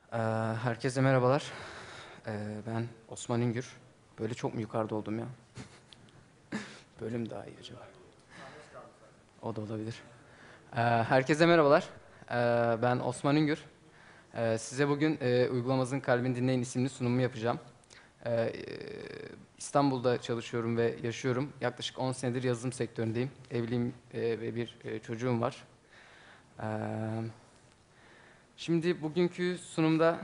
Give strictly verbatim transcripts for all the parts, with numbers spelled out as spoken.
Ee, Herkese merhabalar. Ee, Ben Osman İngür. Böyle çok mu yukarıda oldum ya? Böyle mi daha iyi acaba? O da olabilir. Ee, Herkese merhabalar. Ee, Ben Osman İngür. Ee, Size bugün e, Uygulamamızın Kalbini Dinleyin isimli sunumu yapacağım. Ee, e, İstanbul'da çalışıyorum ve yaşıyorum. Yaklaşık on senedir yazılım sektöründeyim. Evliyim e, ve bir e, çocuğum var. Ee, Şimdi bugünkü sunumda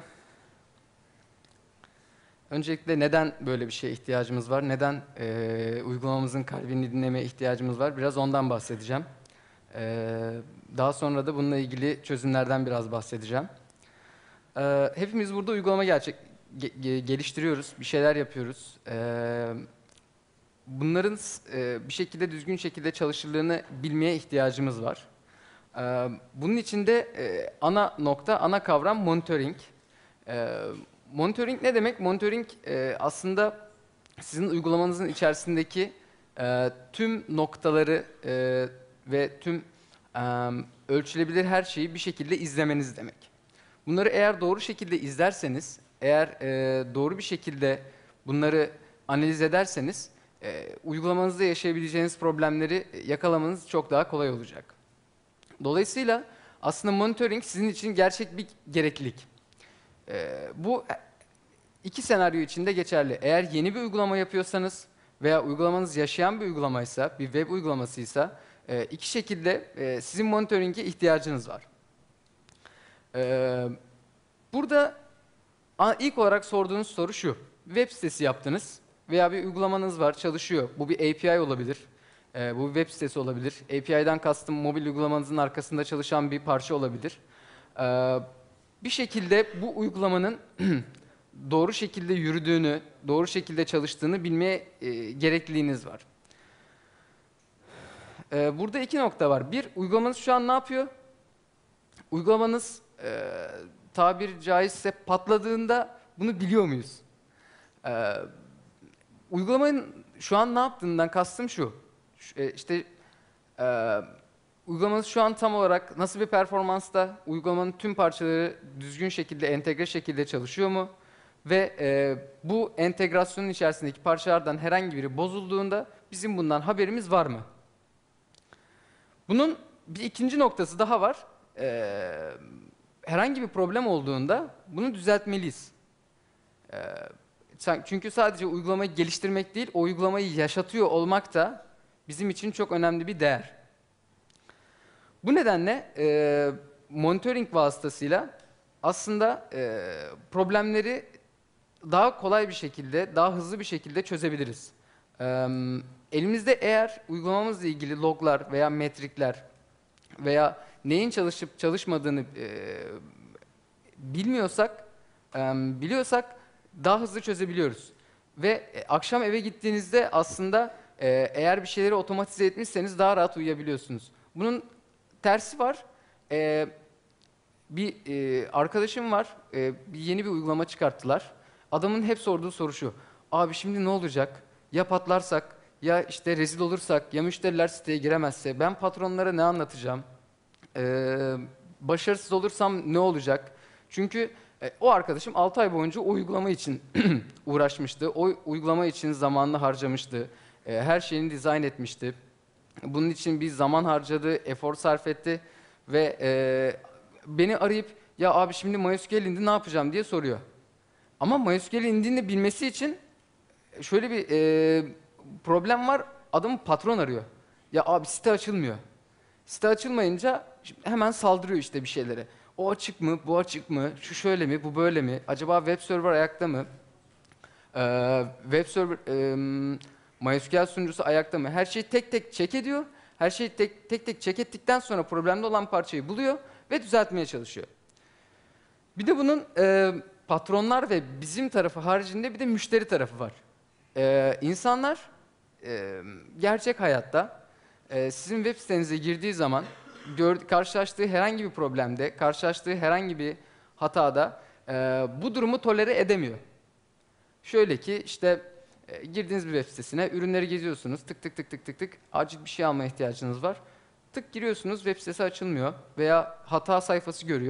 öncelikle neden böyle bir şeye ihtiyacımız var? Neden eee, uygulamamızın kalbini dinlemeye ihtiyacımız var? Biraz ondan bahsedeceğim. Eee, Daha sonra da bununla ilgili çözümlerden biraz bahsedeceğim. Eee, hepimiz burada uygulama gerçek ge- ge- geliştiriyoruz, bir şeyler yapıyoruz. Eee, bunların eee, bir şekilde düzgün şekilde çalışırlığını bilmeye ihtiyacımız var. Eee, bunun için de eee, ana nokta, ana kavram monitoring. Eee monitoring ne demek? Monitoring eee, aslında sizin uygulamanızın içerisindeki eee, tüm noktaları eee, ve tüm eee, ölçülebilir her şeyi bir şekilde izlemeniz demek. Bunları eğer doğru şekilde izlerseniz, eğer eee, doğru bir şekilde bunları analiz ederseniz, eee, uygulamanızda yaşayabileceğiniz problemleri yakalamanız çok daha kolay olacak. Dolayısıyla aslında monitoring sizin için gerçek bir gereklilik. Ee, bu iki senaryo için de geçerli. Eğer yeni bir uygulama yapıyorsanız veya uygulamanız yaşayan bir uygulamaysa, bir web uygulamasıysa e, iki şekilde e, sizin monitoring'e ihtiyacınız var. Ee, Burada a- ilk olarak sorduğunuz soru şu. Web sitesi yaptınız veya bir uygulamanız var, çalışıyor. Bu bir A P I olabilir. Ee, bu bir web sitesi olabilir. A P I'den kastım mobil uygulamanızın arkasında çalışan bir parça olabilir. Ee, Bir şekilde bu uygulamanın doğru şekilde yürüdüğünü, doğru şekilde çalıştığını bilmeye e, gerekliliğiniz var. Ee, burada iki nokta var. Bir, uygulamanız şu an ne yapıyor? Uygulamanız e, tabiri caizse patladığında bunu biliyor muyuz? Ee, Uygulamanın şu an ne yaptığından kastım şu. Ş- e, işte e, uygulamanız şu an tam olarak nasıl bir performansta, uygulamanın tüm parçaları düzgün şekilde, entegre şekilde çalışıyor mu? Ve e, bu entegrasyonun içerisindeki parçalardan herhangi biri bozulduğunda bizim bundan haberimiz var mı? Bunun bir ikinci noktası daha var. E, Herhangi bir problem olduğunda bunu düzeltmeliyiz. E, sen- Çünkü sadece uygulamayı geliştirmek değil, o uygulamayı yaşatıyor olmak da bizim için çok önemli bir değer. Bu nedenle e, monitoring vasıtasıyla aslında e, problemleri daha kolay bir şekilde, daha hızlı bir şekilde çözebiliriz. Eee, Elimizde eğer uygulamamızla ilgili loglar veya metrikler veya neyin çalışıp çalışmadığını eee, bilmiyorsak, eee, biliyorsak daha hızlı çözebiliyoruz. Ve e, akşam eve gittiğinizde aslında e, eğer bir şeyleri otomatize etmişseniz daha rahat uyuyabiliyorsunuz. Bunun tersi var. E, Bir e, arkadaşım var. E, bir yeni bir uygulama çıkarttılar. Adamın hep sorduğu soru şu. Abi şimdi ne olacak? Ya patlarsak, ya işte rezil olursak, ya müşteriler siteye giremezse ben patronlara ne anlatacağım? Ee, Başarısız olursam ne olacak? Çünkü e, o arkadaşım altı ay boyunca o uygulama için uğraşmıştı. O uygulama için zamanını harcamıştı. E, her şeyini dizayn etmişti. Bunun için bir zaman harcadı, efor sarf etti ve e, beni arayıp ya abi şimdi MySQL indi ne yapacağım diye soruyor. Ama MySQL indiğini bilmesi için şöyle bir e, problem var. Adamın patron arıyor. Ya abi site açılmıyor. Site açılmayınca hemen saldırıyor işte bir şeylere. O açık mı, bu açık mı, şu şöyle mi, bu böyle mi? Acaba web server ayakta mı? Ee, web server, e, MySQL sunucusu ayakta mı? Her şeyi tek tek check ediyor. Her şeyi tek tek, tek check ettikten sonra problemli olan parçayı buluyor ve düzeltmeye çalışıyor. Bir de bunun e, patronlar ve bizim tarafı haricinde bir de müşteri tarafı var. Ee, insanlar e, gerçek hayatta e, sizin web sitenize girdiği zaman gör, karşılaştığı herhangi bir problemde, karşılaştığı herhangi bir hatada e, bu durumu tolere edemiyor. Şöyle ki işte e, girdiğiniz bir web sitesine ürünleri geziyorsunuz. Tık tık tık tık tık tık acil bir şey almaya ihtiyacınız var. Tık giriyorsunuz web sitesi açılmıyor veya hata sayfası görüyor.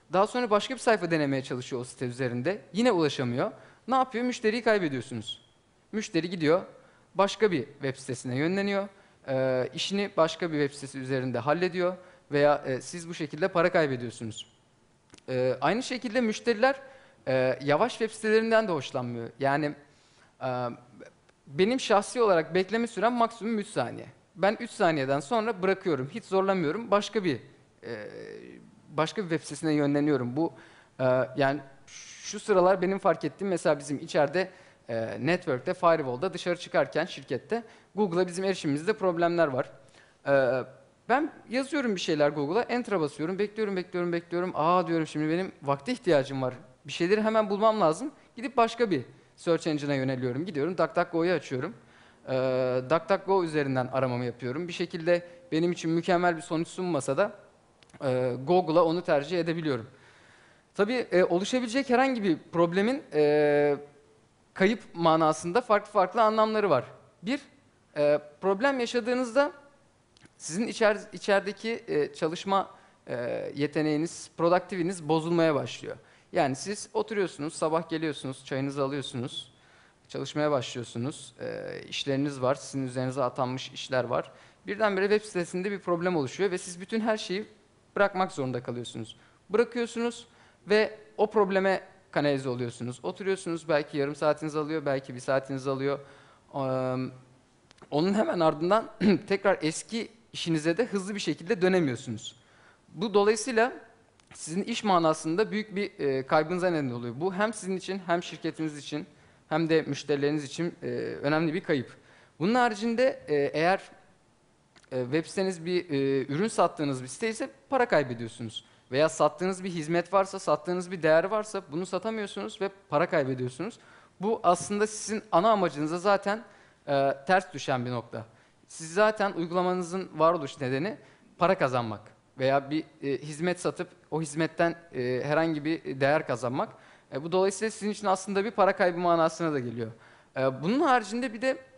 Daha sonra başka bir sayfa denemeye çalışıyor o site üzerinde. Yine ulaşamıyor. Ne yapıyor? Müşteriyi kaybediyorsunuz. Müşteri gidiyor, başka bir web sitesine yönleniyor. E, işini başka bir web sitesi üzerinde hallediyor veya e, siz bu şekilde para kaybediyorsunuz. E, aynı şekilde müşteriler e, yavaş web sitelerinden de hoşlanmıyor. Yani e, benim şahsi olarak bekleme sürem maksimum üç saniye. Ben üç saniyeden sonra bırakıyorum, hiç zorlamıyorum. Başka bir e, başka bir web sitesine yönleniyorum. Bu e, yani şu sıralar benim fark ettiğim, mesela bizim içeride e, network'te, firewall'da dışarı çıkarken şirkette Google'a bizim erişimimizde problemler var. E, ben yazıyorum bir şeyler Google'a, enter'a basıyorum, bekliyorum, bekliyorum, bekliyorum. Aa diyorum, şimdi benim vakte ihtiyacım var. Bir şeyleri hemen bulmam lazım. Gidip başka bir search engine'a yöneliyorum. Gidiyorum, DuckDuckGo'yu açıyorum. Ee, DuckDuckGo üzerinden aramamı yapıyorum. Bir şekilde benim için mükemmel bir sonuç sunmasa da e, Google'a onu tercih edebiliyorum. Tabii e, oluşabilecek herhangi bir problemin e, kayıp manasında farklı farklı anlamları var. Bir, e, problem yaşadığınızda sizin içer, içerideki e, çalışma e, yeteneğiniz, produktiviniz bozulmaya başlıyor. Yani siz oturuyorsunuz, sabah geliyorsunuz, çayınızı alıyorsunuz, çalışmaya başlıyorsunuz, e, işleriniz var, sizin üzerinize atanmış işler var. Birdenbire web sitesinde bir problem oluşuyor ve siz bütün her şeyi bırakmak zorunda kalıyorsunuz. Bırakıyorsunuz ve o probleme kanalize oluyorsunuz. Oturuyorsunuz, belki yarım saatiniz alıyor, belki bir saatiniz alıyor. Eee, Onun hemen ardından tekrar eski işinize de hızlı bir şekilde dönemiyorsunuz. Bu dolayısıyla sizin iş manasında büyük bir e, kaybınıza neden oluyor. Bu hem sizin için, hem şirketiniz için, hem de müşterileriniz için e, önemli bir kayıp. Bunun haricinde e, eğer e, web siteniz bir e, ürün sattığınız bir site ise para kaybediyorsunuz. Veya sattığınız bir hizmet varsa, sattığınız bir değer varsa bunu satamıyorsunuz ve para kaybediyorsunuz. Bu aslında sizin ana amacınıza zaten e, ters düşen bir nokta. Siz zaten uygulamanızın varoluş nedeni para kazanmak veya bir e, hizmet satıp o hizmetten e, herhangi bir değer kazanmak. E, bu dolayısıyla sizin için aslında bir para kaybı manasına da geliyor. E, bunun haricinde bir de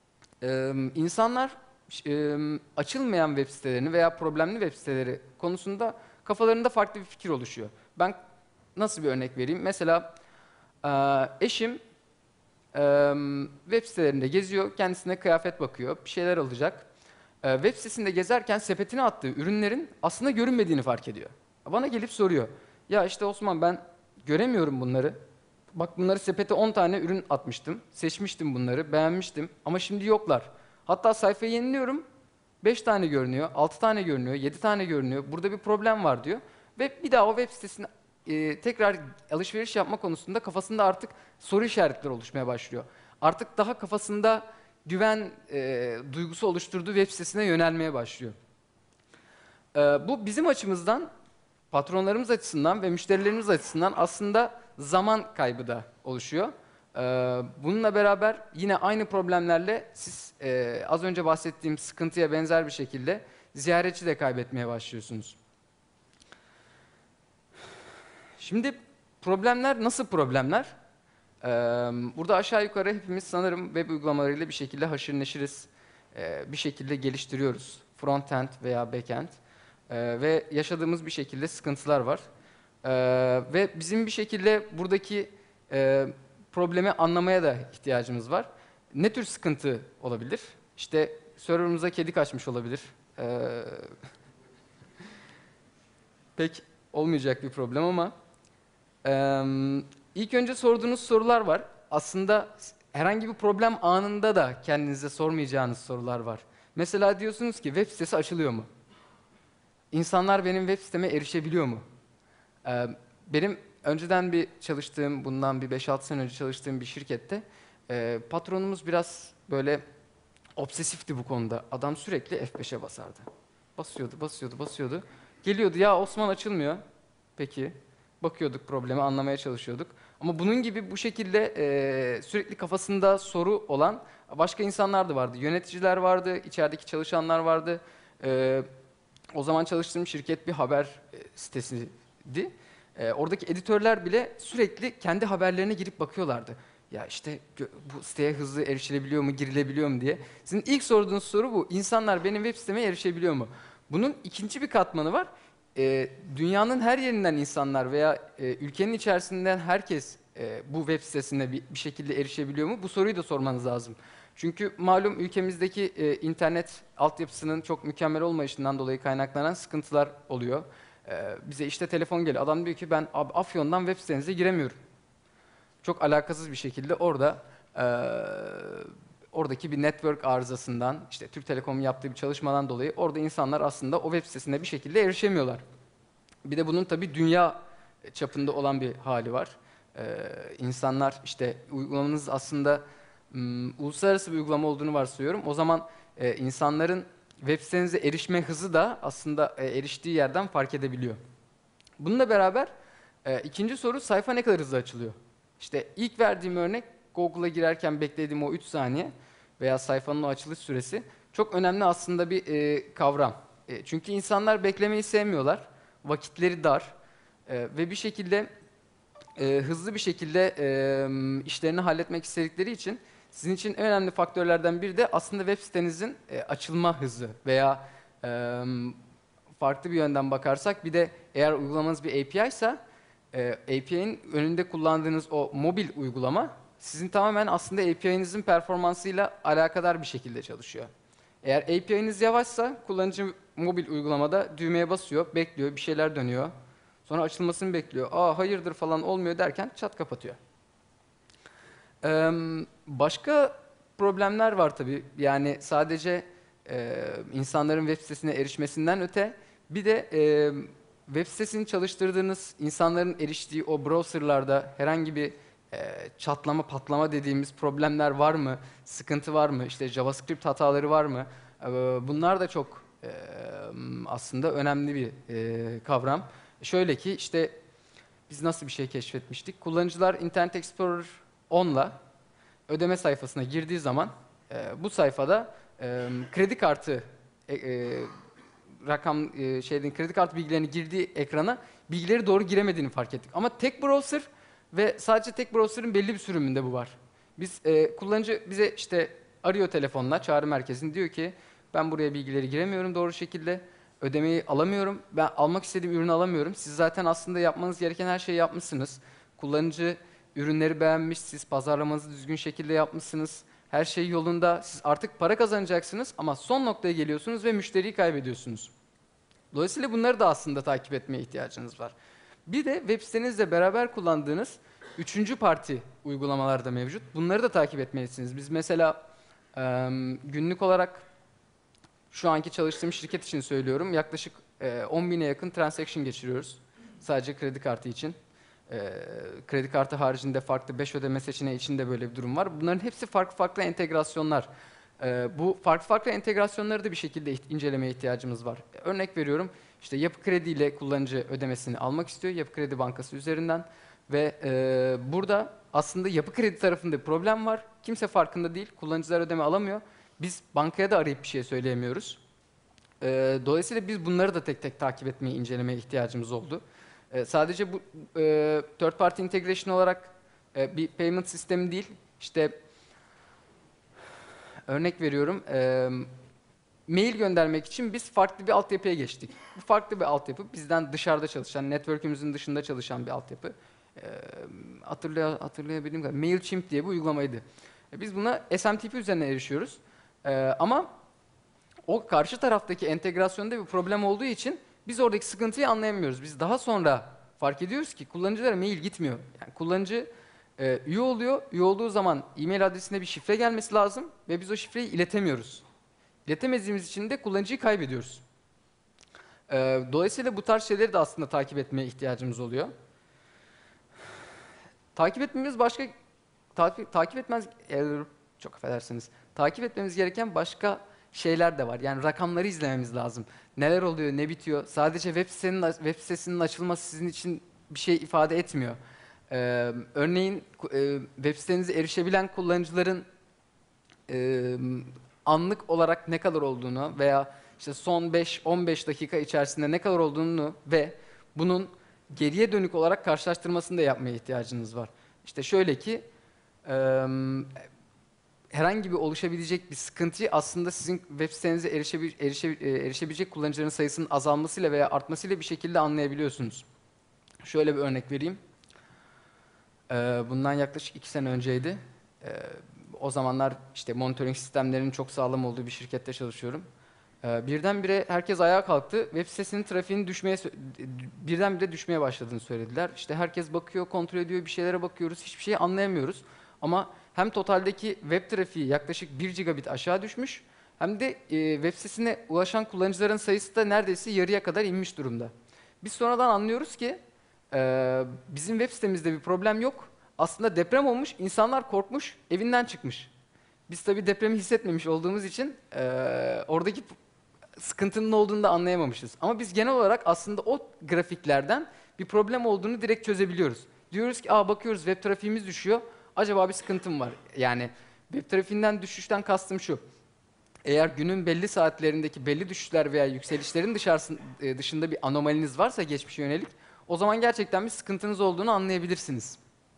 e, insanlar e, açılmayan web sitelerini veya problemli web siteleri konusunda kafalarında farklı bir fikir oluşuyor. Ben nasıl bir örnek vereyim? Mesela e, eşim e, web sitelerinde geziyor, kendisine kıyafet bakıyor, bir şeyler alacak. E, web sitesinde gezerken sepetine attığı ürünlerin aslında görünmediğini fark ediyor. Bana gelip soruyor. Ya işte Osman, ben göremiyorum bunları. Bak, bunları sepete on tane ürün atmıştım. Seçmiştim bunları, beğenmiştim ama şimdi yoklar. Hatta sayfayı yeniliyorum, beş tane görünüyor, altı tane görünüyor, yedi tane görünüyor. Burada bir problem var diyor. Ve bir daha o web sitesine e, tekrar alışveriş yapma konusunda kafasında artık soru işaretleri oluşmaya başlıyor. Artık daha kafasında güven e, duygusu oluşturduğu web sitesine yönelmeye başlıyor. E, bu bizim açımızdan, patronlarımız açısından ve müşterilerimiz açısından aslında zaman kaybı da oluşuyor. Ee, bununla beraber yine aynı problemlerle siz e, az önce bahsettiğim sıkıntıya benzer bir şekilde ziyaretçi de kaybetmeye başlıyorsunuz. Şimdi problemler nasıl problemler? Ee, burada aşağı yukarı hepimiz sanırım web uygulamalarıyla bir şekilde haşır neşiriz. Ee, bir şekilde geliştiriyoruz. Frontend veya backend. Ee, ve yaşadığımız bir şekilde sıkıntılar var. Ee, ve bizim bir şekilde buradaki e, problemi anlamaya da ihtiyacımız var. Ne tür sıkıntı olabilir? İşte serverımıza kedi kaçmış olabilir. Ee, pek olmayacak bir problem ama e, ilk önce sorduğunuz sorular var. Aslında herhangi bir problem anında da kendinize sormayacağınız sorular var. Mesela diyorsunuz ki, web sitesi açılıyor mu? İnsanlar benim web siteme erişebiliyor mu? Ee, benim önceden bir çalıştığım, bundan bir beş altı sene önce çalıştığım bir şirkette e, patronumuz biraz böyle obsesifti bu konuda. Adam sürekli F beşe basardı. Basıyordu, basıyordu, basıyordu. Geliyordu, ya Osman açılmıyor. Peki. Bakıyorduk, problemi anlamaya çalışıyorduk. Ama bunun gibi bu şekilde e, sürekli kafasında soru olan başka insanlar da vardı. Yöneticiler vardı, içerideki çalışanlar vardı. E, o zaman çalıştığım şirket bir haber e, sitesiydi. E, oradaki editörler bile sürekli kendi haberlerine girip bakıyorlardı. Ya işte bu siteye hızlı erişilebiliyor mu, girilebiliyor mu diye. Sizin ilk sorduğunuz soru bu. İnsanlar benim web siteme erişebiliyor mu? Bunun ikinci bir katmanı var. e, dünyanın her yerinden insanlar veya e, ülkenin içerisinden herkes e, bu web sitesine bir, bir şekilde erişebiliyor mu? Bu soruyu da sormanız lazım. Çünkü malum ülkemizdeki e, internet altyapısının çok mükemmel olmayışından dolayı kaynaklanan sıkıntılar oluyor. E, bize işte telefon geliyor. Adam diyor ki ben abi, Afyon'dan web sitenize giremiyorum. Çok alakasız bir şekilde orada e, oradaki bir network arızasından, işte Türk Telekom'un yaptığı bir çalışmadan dolayı orada insanlar aslında o web sitesine bir şekilde erişemiyorlar. Bir de bunun tabii dünya çapında olan bir hali var. Ee, insanlar işte uygulamanız aslında m, uluslararası bir uygulama olduğunu varsayıyorum. O zaman e, insanların web sitenize erişme hızı da aslında e, eriştiği yerden fark edebiliyor. Bununla beraber e, ikinci soru, sayfa ne kadar hızlı açılıyor? İşte ilk verdiğim örnek, Google'a girerken beklediğim o üç saniye veya sayfanın o açılış süresi çok önemli aslında bir e, kavram. E, çünkü insanlar beklemeyi sevmiyorlar, vakitleri dar e, ve bir şekilde e, hızlı bir şekilde e, işlerini halletmek istedikleri için sizin için en önemli faktörlerden biri de aslında web sitenizin e, açılma hızı veya e, farklı bir yönden bakarsak bir de eğer uygulamanız bir A P I ise e, A P I'nin önünde kullandığınız o mobil uygulama sizin tamamen aslında A P I'nizin performansıyla alakadar bir şekilde çalışıyor. Eğer A P I'niz yavaşsa kullanıcı mobil uygulamada düğmeye basıyor, bekliyor, bir şeyler dönüyor. Sonra açılmasını bekliyor. Aa hayırdır falan olmuyor derken çat kapatıyor. Ee, başka problemler var tabii. Yani sadece e, insanların web sitesine erişmesinden öte bir de e, web sitesini çalıştırdığınız insanların eriştiği o browserlarda herhangi bir e, çatlama patlama dediğimiz problemler var mı? Sıkıntı var mı? İşte JavaScript hataları var mı? E, bunlar da çok e, aslında önemli bir e, kavram. Şöyle ki işte biz nasıl bir şey keşfetmiştik? Kullanıcılar Internet Explorer onla ödeme sayfasına girdiği zaman e, bu sayfada e, kredi kartı e, e, rakam e, şeyden kredi kartı bilgilerini girdiği ekrana bilgileri doğru giremediğini fark ettik. Ama tek browser ve sadece tek browser'ın belli bir sürümünde bu var. Biz e, kullanıcı bize işte arıyor telefonla çağrı merkezini, diyor ki ben buraya bilgileri giremiyorum doğru şekilde. Ödemeyi alamıyorum. Ben almak istediğim ürünü alamıyorum. Siz zaten aslında yapmanız gereken her şeyi yapmışsınız. Kullanıcı ürünleri beğenmiş, siz pazarlamanızı düzgün şekilde yapmışsınız. Her şey yolunda. Siz artık para kazanacaksınız ama son noktaya geliyorsunuz ve müşteriyi kaybediyorsunuz. Dolayısıyla bunları da aslında takip etmeye ihtiyacınız var. Bir de web sitenizle beraber kullandığınız üçüncü parti uygulamalar da mevcut. Bunları da takip etmelisiniz. Biz mesela e, günlük olarak şu anki çalıştığım şirket için söylüyorum. Yaklaşık e, on bine yakın transaction geçiriyoruz. Sadece kredi kartı için. E, kredi kartı haricinde farklı beş ödeme seçeneği için de böyle bir durum var. Bunların hepsi farklı farklı entegrasyonlar. E, bu farklı farklı entegrasyonları da bir şekilde iht- incelemeye ihtiyacımız var. Örnek veriyorum. İşte Yapı Kredi ile kullanıcı ödemesini almak istiyor. Yapı Kredi Bankası üzerinden. Ve e, burada aslında Yapı Kredi tarafında bir problem var. Kimse farkında değil. Kullanıcılar ödeme alamıyor. Biz bankaya da arayıp bir şey söyleyemiyoruz. Ee, dolayısıyla biz bunları da tek tek takip etmeye, incelemeye ihtiyacımız oldu. Ee, sadece bu e, third party integration olarak e, bir payment sistemi değil. İşte örnek veriyorum. E, mail göndermek için biz farklı bir altyapıya geçtik. Bu farklı bir altyapı. Bizden dışarıda çalışan, network'ümüzün dışında çalışan bir altyapı. E, hatırlay hatırlayabildiğim kadar MailChimp diye bir uygulamaydı. E, biz buna S M T P üzerinden erişiyoruz. E, ama o karşı taraftaki entegrasyonda bir problem olduğu için biz oradaki sıkıntıyı anlayamıyoruz. Biz daha sonra fark ediyoruz ki kullanıcılara mail gitmiyor. Yani kullanıcı e, üye oluyor. Üye olduğu zaman e-mail adresine bir şifre gelmesi lazım ve biz o şifreyi iletemiyoruz. İletemediğimiz için de kullanıcıyı kaybediyoruz. E, dolayısıyla bu tarz şeyleri de aslında takip etmeye ihtiyacımız oluyor. Takip etmemiz başka takip, takip etmez e, çok affedersiniz. Takip etmemiz gereken başka şeyler de var. Yani rakamları izlememiz lazım. Neler oluyor, ne bitiyor? Sadece web sitenin web sitesinin açılması sizin için bir şey ifade etmiyor. Ee, örneğin e, web sitenize erişebilen kullanıcıların e, anlık olarak ne kadar olduğunu veya işte son beş on beş dakika içerisinde ne kadar olduğunu ve bunun geriye dönük olarak karşılaştırmasını da yapmaya ihtiyacınız var. İşte şöyle ki e, herhangi bir oluşabilecek bir sıkıntıyı aslında sizin web sitenize erişebil erişe e, erişebilecek kullanıcıların sayısının azalmasıyla veya artmasıyla bir şekilde anlayabiliyorsunuz. Şöyle bir örnek vereyim. Ee, bundan yaklaşık iki sene önceydi. Ee, o zamanlar işte monitoring sistemlerinin çok sağlam olduğu bir şirkette çalışıyorum. Ee, birdenbire herkes ayağa kalktı. Web sitesinin trafiğinin düşmeye sö- birdenbire düşmeye başladığını söylediler. İşte herkes bakıyor, kontrol ediyor, bir şeylere bakıyoruz, hiçbir şeyi anlayamıyoruz. Ama hem totaldeki web trafiği yaklaşık bir gigabit aşağı düşmüş, hem de e, web sitesine ulaşan kullanıcıların sayısı da neredeyse yarıya kadar inmiş durumda. Biz sonradan anlıyoruz ki e, bizim web sitemizde bir problem yok. Aslında deprem olmuş, insanlar korkmuş, evinden çıkmış. Biz tabii depremi hissetmemiş olduğumuz için e, oradaki sıkıntının ne olduğunu da anlayamamışız. Ama biz genel olarak aslında o grafiklerden bir problem olduğunu direkt çözebiliyoruz. Diyoruz ki, aa bakıyoruz web trafiğimiz düşüyor. Acaba bir sıkıntım var. Yani web trafiğinden düşüşten kastım şu. Eğer günün belli saatlerindeki belli düşüşler veya yükselişlerin dışarısı, e, dışında bir anomaliniz varsa geçmişe yönelik, o zaman gerçekten bir sıkıntınız olduğunu anlayabilirsiniz.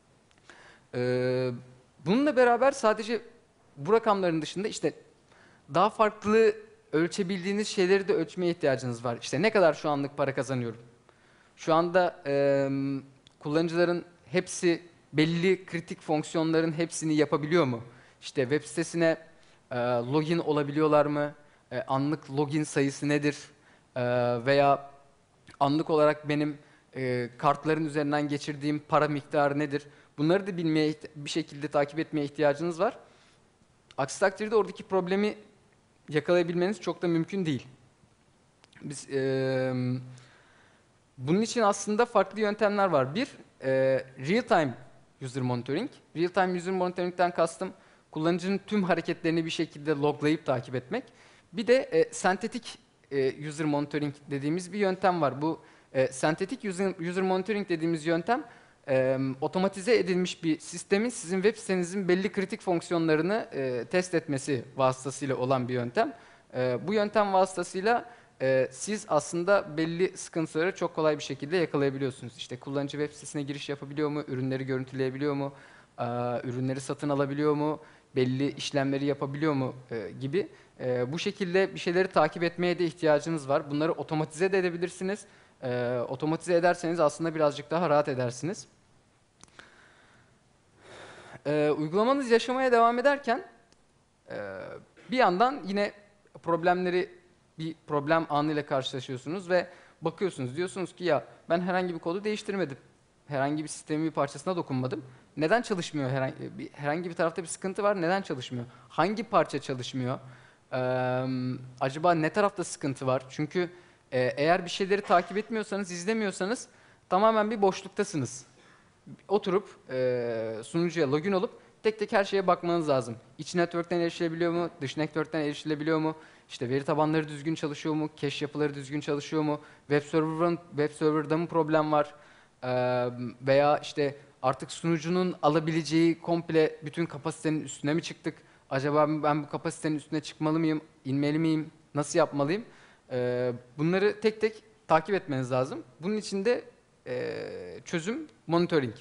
Ee, bununla beraber sadece bu rakamların dışında işte daha farklı ölçebildiğiniz şeyleri de ölçmeye ihtiyacınız var. İşte ne kadar şu anlık para kazanıyorum? Şu anda e, kullanıcıların hepsi belli kritik fonksiyonların hepsini yapabiliyor mu? İşte web sitesine e, login olabiliyorlar mı? E, anlık login sayısı nedir? E, veya anlık olarak benim e, kartların üzerinden geçirdiğim para miktarı nedir? Bunları da bilmeye, bir şekilde takip etmeye ihtiyacınız var. Aksi takdirde oradaki problemi yakalayabilmeniz çok da mümkün değil. Biz e, bunun için aslında farklı yöntemler var. Bir, e, real-time user monitoring. Real-time user monitoring'den kastım kullanıcının tüm hareketlerini bir şekilde loglayıp takip etmek. Bir de e, sentetik e, user monitoring dediğimiz bir yöntem var. Bu e, sentetik user, user monitoring dediğimiz yöntem e, otomatize edilmiş bir sistemin sizin web sitenizin belli kritik fonksiyonlarını e, test etmesi vasıtasıyla olan bir yöntem. E, bu yöntem vasıtasıyla e, siz aslında belli sıkıntıları çok kolay bir şekilde yakalayabiliyorsunuz. İşte kullanıcı web sitesine giriş yapabiliyor mu, ürünleri görüntüleyebiliyor mu, e, ürünleri satın alabiliyor mu, belli işlemleri yapabiliyor mu e, gibi. E, bu şekilde bir şeyleri takip etmeye de ihtiyacınız var. Bunları otomatize de edebilirsiniz. E, otomatize ederseniz aslında birazcık daha rahat edersiniz. E, uygulamanız yaşamaya devam ederken e, bir yandan yine problemleri bir problem anıyla karşılaşıyorsunuz ve bakıyorsunuz, diyorsunuz ki ya ben herhangi bir kodu değiştirmedim. Herhangi bir sistemin bir parçasına dokunmadım. Neden çalışmıyor? Herhangi bir, herhangi bir tarafta bir sıkıntı var. Neden çalışmıyor? Hangi parça çalışmıyor? Ee, acaba ne tarafta sıkıntı var? Çünkü e, eğer bir şeyleri takip etmiyorsanız, izlemiyorsanız tamamen bir boşluktasınız. Oturup e, sunucuya login olup tek tek her şeye bakmanız lazım. İç network'ten erişilebiliyor mu? Dış network'ten erişilebiliyor mu? İşte veri tabanları düzgün çalışıyor mu? Cache yapıları düzgün çalışıyor mu? Web server'ın web server'da mı problem var? Ee, veya işte artık sunucunun alabileceği komple bütün kapasitenin üstüne mi çıktık? Acaba ben bu kapasitenin üstüne çıkmalı mıyım? İnmeli miyim? Nasıl yapmalıyım? Ee, bunları tek tek takip etmeniz lazım. Bunun için de e, çözüm monitoring.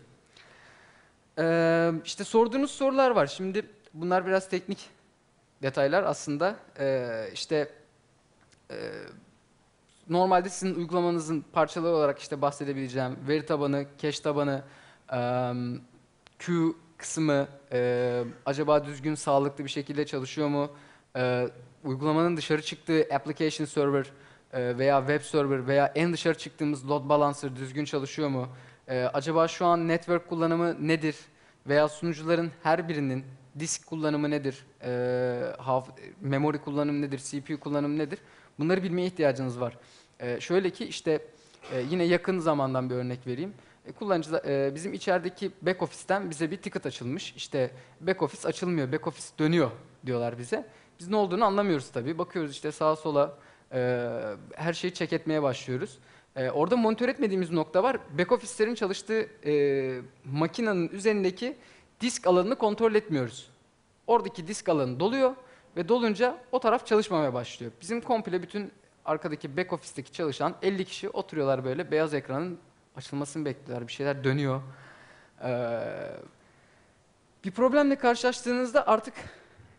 Ee, işte sorduğunuz sorular var. Şimdi bunlar biraz teknik detaylar aslında. Ee, işte e, normalde sizin uygulamanızın parçaları olarak işte bahsedebileceğim veri tabanı, cache tabanı, em, queue kısmı e, acaba düzgün, sağlıklı bir şekilde çalışıyor mu? E, uygulamanın dışarı çıktığı application server e, veya web server veya en dışarı çıktığımız load balancer düzgün çalışıyor mu? E, acaba şu an network kullanımı nedir? Veya sunucuların her birinin disk kullanımı nedir? E, haf- memory kullanımı nedir? C P U kullanımı nedir? Bunları bilmeye ihtiyacınız var. E, şöyle ki işte e, yine yakın zamandan bir örnek vereyim. E, kullanıcı e, bizim içerideki back office'ten bize bir ticket açılmış. İşte back office açılmıyor, back office dönüyor diyorlar bize. Biz ne olduğunu anlamıyoruz tabii. Bakıyoruz işte sağa sola e, her şeyi check etmeye başlıyoruz. E, orada monitör etmediğimiz nokta var. Back office'lerin çalıştığı e, makinenin üzerindeki disk alanını kontrol etmiyoruz. Oradaki disk alanı doluyor ve dolunca o taraf çalışmamaya başlıyor. Bizim komple bütün arkadaki back office'teki çalışan elli kişi oturuyorlar böyle beyaz ekranın açılmasını bekliyorlar. Bir şeyler dönüyor. Ee, bir problemle karşılaştığınızda artık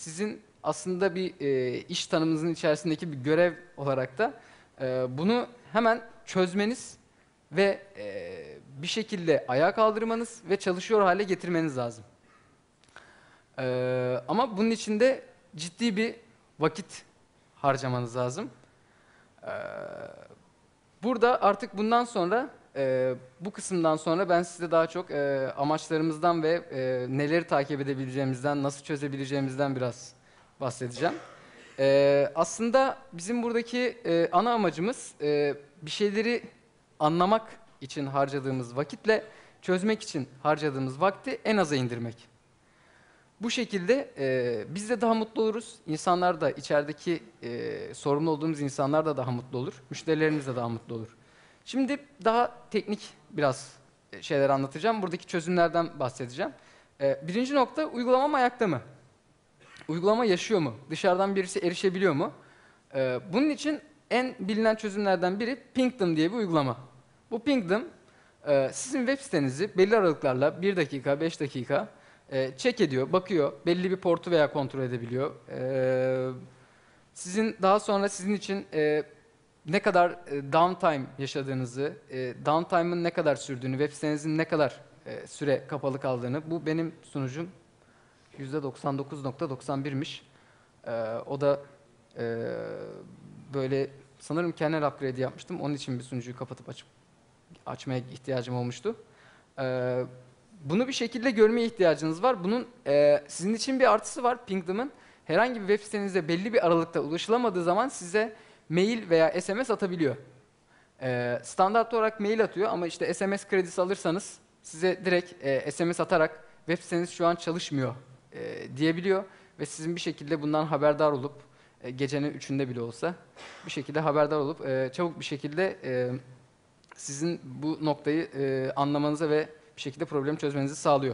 sizin aslında bir e, iş tanımınızın içerisindeki bir görev olarak da e, bunu hemen çözmeniz ve e, bir şekilde ayağa kaldırmanız ve çalışıyor hale getirmeniz lazım. E, ama bunun için de ciddi bir vakit harcamanız lazım. E, burada artık bundan sonra e, bu kısımdan sonra ben size daha çok e, amaçlarımızdan ve e, neleri takip edebileceğimizden, nasıl çözebileceğimizden biraz bahsedeceğim. E, aslında bizim buradaki e, ana amacımız e, bir şeyleri anlamak için harcadığımız vakitle çözmek için harcadığımız vakti en aza indirmek. Bu şekilde e, biz de daha mutlu oluruz. İnsanlar da içerideki e, sorumlu olduğumuz insanlar da daha mutlu olur. Müşterilerimiz de daha mutlu olur. Şimdi daha teknik biraz e, şeyler anlatacağım. Buradaki çözümlerden bahsedeceğim. E, birinci nokta, uygulamam ayakta mı? Uygulama yaşıyor mu? Dışarıdan birisi erişebiliyor mu? E, bunun için en bilinen çözümlerden biri Pingdom diye bir uygulama. Bu Pingdom e, sizin web sitenizi belli aralıklarla bir dakika, beş dakika e, check ediyor, bakıyor. Belli bir portu veya kontrol edebiliyor. E, sizin daha sonra sizin için e, ne kadar e, downtime yaşadığınızı, e, downtime'ın ne kadar sürdüğünü, web sitenizin ne kadar e, süre kapalı kaldığını, bu benim sunucum yüzde doksan dokuz nokta doksan bir'miş. E, o da e, böyle sanırım kernel upgrade yapmıştım. Onun için bir sunucuyu kapatıp açıp açmaya ihtiyacım olmuştu. E, bunu bir şekilde görmeye ihtiyacınız var. Bunun e, sizin için bir artısı var Pingdom'ın. Herhangi bir web sitenizde belli bir aralıkta ulaşılamadığı zaman size mail veya S M S atabiliyor. Ee, standart olarak mail atıyor ama işte S M S kredisi alırsanız size direkt e, S M S atarak web siteniz şu an çalışmıyor e, diyebiliyor ve sizin bir şekilde bundan haberdar olup e, gecenin üçünde bile olsa bir şekilde haberdar olup e, çabuk bir şekilde e, sizin bu noktayı e, anlamanıza ve bir şekilde problemi çözmenizi sağlıyor.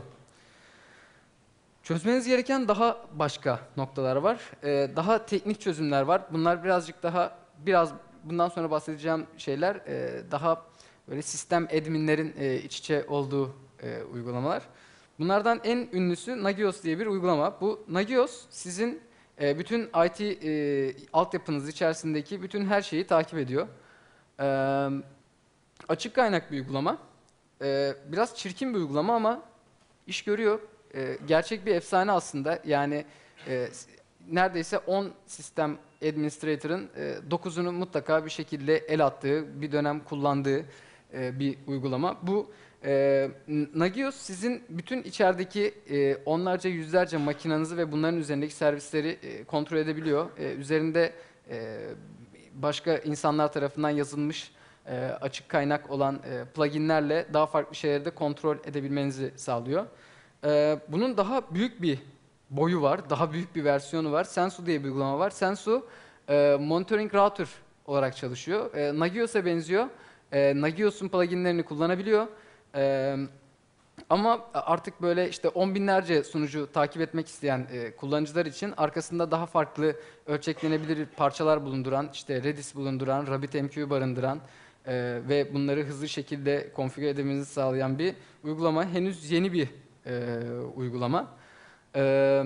Çözmeniz gereken daha başka noktalar var. Ee, daha teknik çözümler var. Bunlar birazcık daha, biraz bundan sonra bahsedeceğim şeyler e, daha böyle sistem adminlerin e, iç içe olduğu e, uygulamalar. Bunlardan en ünlüsü Nagios diye bir uygulama. Bu Nagios sizin e, bütün I T e, altyapınız içerisindeki bütün her şeyi takip ediyor. Ee, açık kaynak bir uygulama. Ee, biraz çirkin bir uygulama ama iş görüyor. Ee, gerçek bir efsane aslında. Yani e, neredeyse on sistem administrator'ın e, dokuzunu mutlaka bir şekilde el attığı, bir dönem kullandığı e, bir uygulama. Bu e, Nagios sizin bütün içerideki e, onlarca, yüzlerce makinenizi ve bunların üzerindeki servisleri e, kontrol edebiliyor. E, üzerinde e, başka insanlar tarafından yazılmış e, açık kaynak olan e, pluginlerle daha farklı şeyleri de kontrol edebilmenizi sağlıyor. Ee, bunun daha büyük bir boyu var, daha büyük bir versiyonu var. Sensu diye bir uygulama var. Sensu e, monitoring router olarak çalışıyor. E, Nagios'a benziyor. E, Nagios'un pluginlerini kullanabiliyor. E, ama artık böyle işte on binlerce sunucu takip etmek isteyen e, kullanıcılar için arkasında daha farklı ölçeklenebilir parçalar bulunduran, işte Redis bulunduran, RabbitMQ barındıran e, ve bunları hızlı şekilde konfigüre edilmenizi sağlayan bir uygulama. Henüz yeni bir e, uygulama. E,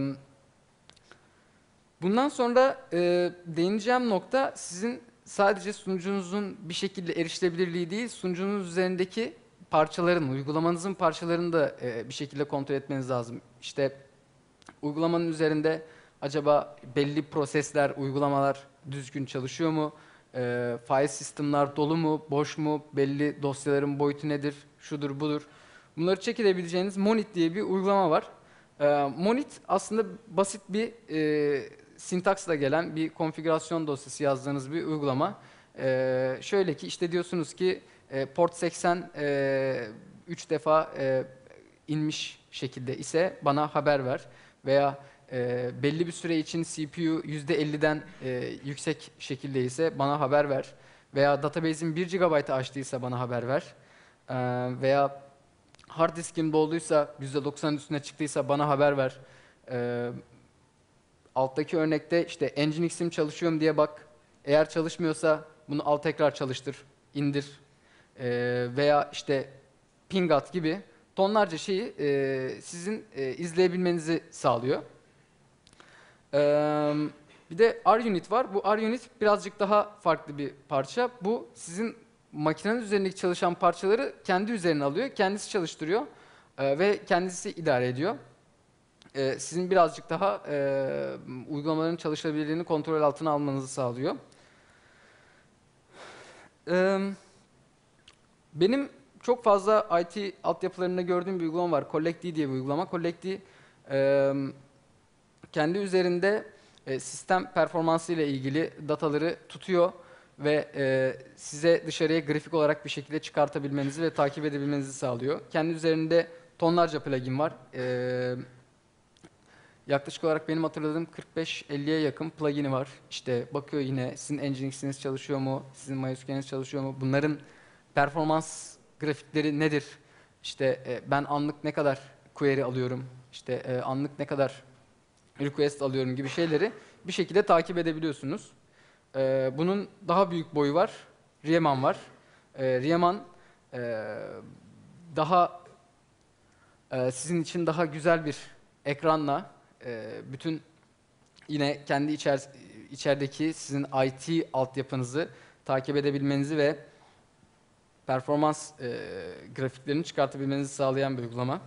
bundan sonra e, değineceğim nokta sizin sadece sunucunuzun bir şekilde erişilebilirliği değil, sunucunuz üzerindeki parçaların, uygulamanızın parçalarını da e, bir şekilde kontrol etmeniz lazım. İşte uygulamanın üzerinde acaba belli prosesler, uygulamalar düzgün çalışıyor mu? E, file sistemler dolu mu, boş mu? Belli dosyaların boyutu nedir? Şudur budur. Bunları check edebileceğiniz Monit diye bir uygulama var. E, Monit aslında basit bir e, sintaksla gelen bir konfigürasyon dosyası yazdığınız bir uygulama. E, şöyle ki işte diyorsunuz ki e, port seksen e, üç defa e, inmiş şekilde ise bana haber ver. Veya e, belli bir süre için C P U yüzde elliden e, yüksek şekilde ise bana haber ver. Veya database'in bir gigabaytı aştıysa bana haber ver. E, veya hard diskim dolduysa, yüzde doksanın üstüne çıktıysa bana haber ver. E, alttaki örnekte işte Nginx'im çalışıyor mu diye bak. Eğer çalışmıyorsa bunu al tekrar çalıştır, indir. E, veya işte ping at gibi tonlarca şeyi e, sizin e, izleyebilmenizi sağlıyor. Ee, Bir de R-Unit var. Bu R-Unit birazcık daha farklı bir parça. Bu sizin makinenin üzerindeki çalışan parçaları kendi üzerine alıyor, kendisi çalıştırıyor e, ve kendisi idare ediyor. E, sizin birazcık daha e, uygulamaların çalışabilirliğini kontrol altına almanızı sağlıyor. E, Benim çok fazla I T altyapılarında gördüğüm bir uygulama var. Collectd diye bir uygulama. Collectd e, kendi üzerinde e, sistem performansı ile ilgili dataları tutuyor ve e, size dışarıya grafik olarak bir şekilde çıkartabilmenizi ve takip edebilmenizi sağlıyor. Kendi üzerinde tonlarca plugin var. E, yaklaşık olarak benim hatırladığım kırk beş elliye yakın plugin'i var. İşte bakıyor yine sizin Nginx'iniz çalışıyor mu, sizin MySQL'iniz çalışıyor mu, bunların performans grafikleri nedir? İşte e, ben anlık ne kadar query alıyorum, işte e, anlık ne kadar request alıyorum gibi şeyleri bir şekilde takip edebiliyorsunuz. Ee, bunun daha büyük boyu var. Riemann var. Ee, Riemann e, daha e, sizin için daha güzel bir ekranla e, bütün yine kendi içer, içerideki sizin I T altyapınızı takip edebilmenizi ve performans e, grafiklerini çıkartabilmenizi sağlayan bir uygulama.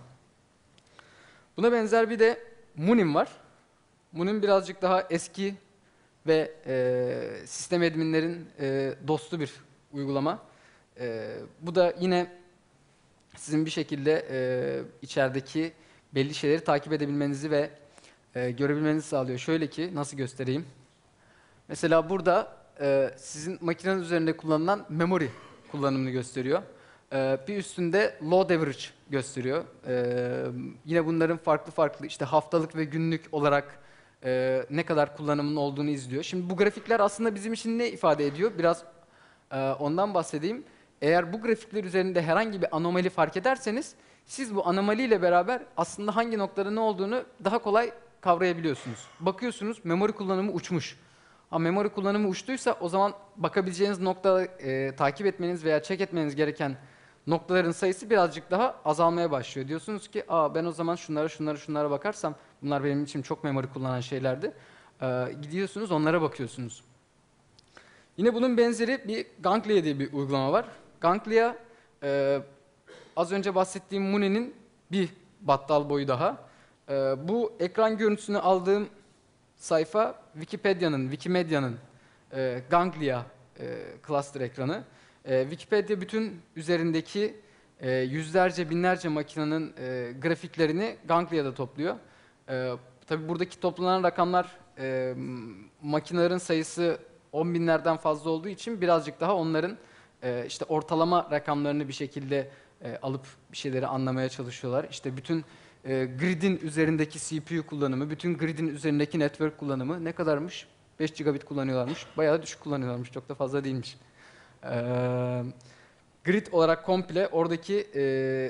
Buna benzer bir de Munim var. Munim birazcık daha eski ve e, sistem adminlerin e, dostu bir uygulama. E, bu da yine sizin bir şekilde e, içerideki belli şeyleri takip edebilmenizi ve e, görebilmenizi sağlıyor. Şöyle ki, nasıl göstereyim? Mesela burada e, sizin makinenin üzerinde kullanılan memory kullanımını gösteriyor. E, bir üstünde load average gösteriyor. E, yine bunların farklı farklı işte haftalık ve günlük olarak e, ne kadar kullanımının olduğunu izliyor. Şimdi bu grafikler aslında bizim için ne ifade ediyor? Biraz e, ondan bahsedeyim. Eğer bu grafikler üzerinde herhangi bir anomali fark ederseniz, siz bu anomaliyle beraber aslında hangi noktada ne olduğunu daha kolay kavrayabiliyorsunuz. Bakıyorsunuz memory kullanımı uçmuş. Ha, memory kullanımı uçtuysa o zaman bakabileceğiniz nokta, e, takip etmeniz veya check etmeniz gereken noktaların sayısı birazcık daha azalmaya başlıyor. Diyorsunuz ki, aa ben o zaman şunlara şunlara şunlara bakarsam, bunlar benim için çok memory kullanan şeylerdi. Ee, gidiyorsunuz onlara bakıyorsunuz. Yine bunun benzeri bir Ganglia diye bir uygulama var. Ganglia e, az önce bahsettiğim Muni'nin bir battal boyu daha. E, bu ekran görüntüsünü aldığım sayfa Wikipedia'nın, Wikimedia'nın e, Ganglia e, cluster ekranı. E, Wikipedia bütün üzerindeki e, yüzlerce, binlerce makinenin e, grafiklerini Ganglia'da topluyor. E, tabii buradaki toplanan rakamlar, e, makinelerin sayısı on binlerden fazla olduğu için birazcık daha onların e, işte ortalama rakamlarını bir şekilde e, alıp bir şeyleri anlamaya çalışıyorlar. İşte bütün e, gridin üzerindeki C P U kullanımı, bütün gridin üzerindeki network kullanımı ne kadarmış? beş gigabit kullanıyorlarmış. Bayağı düşük kullanıyorlarmış. Çok da fazla değilmiş. Ee, Grid olarak komple oradaki e,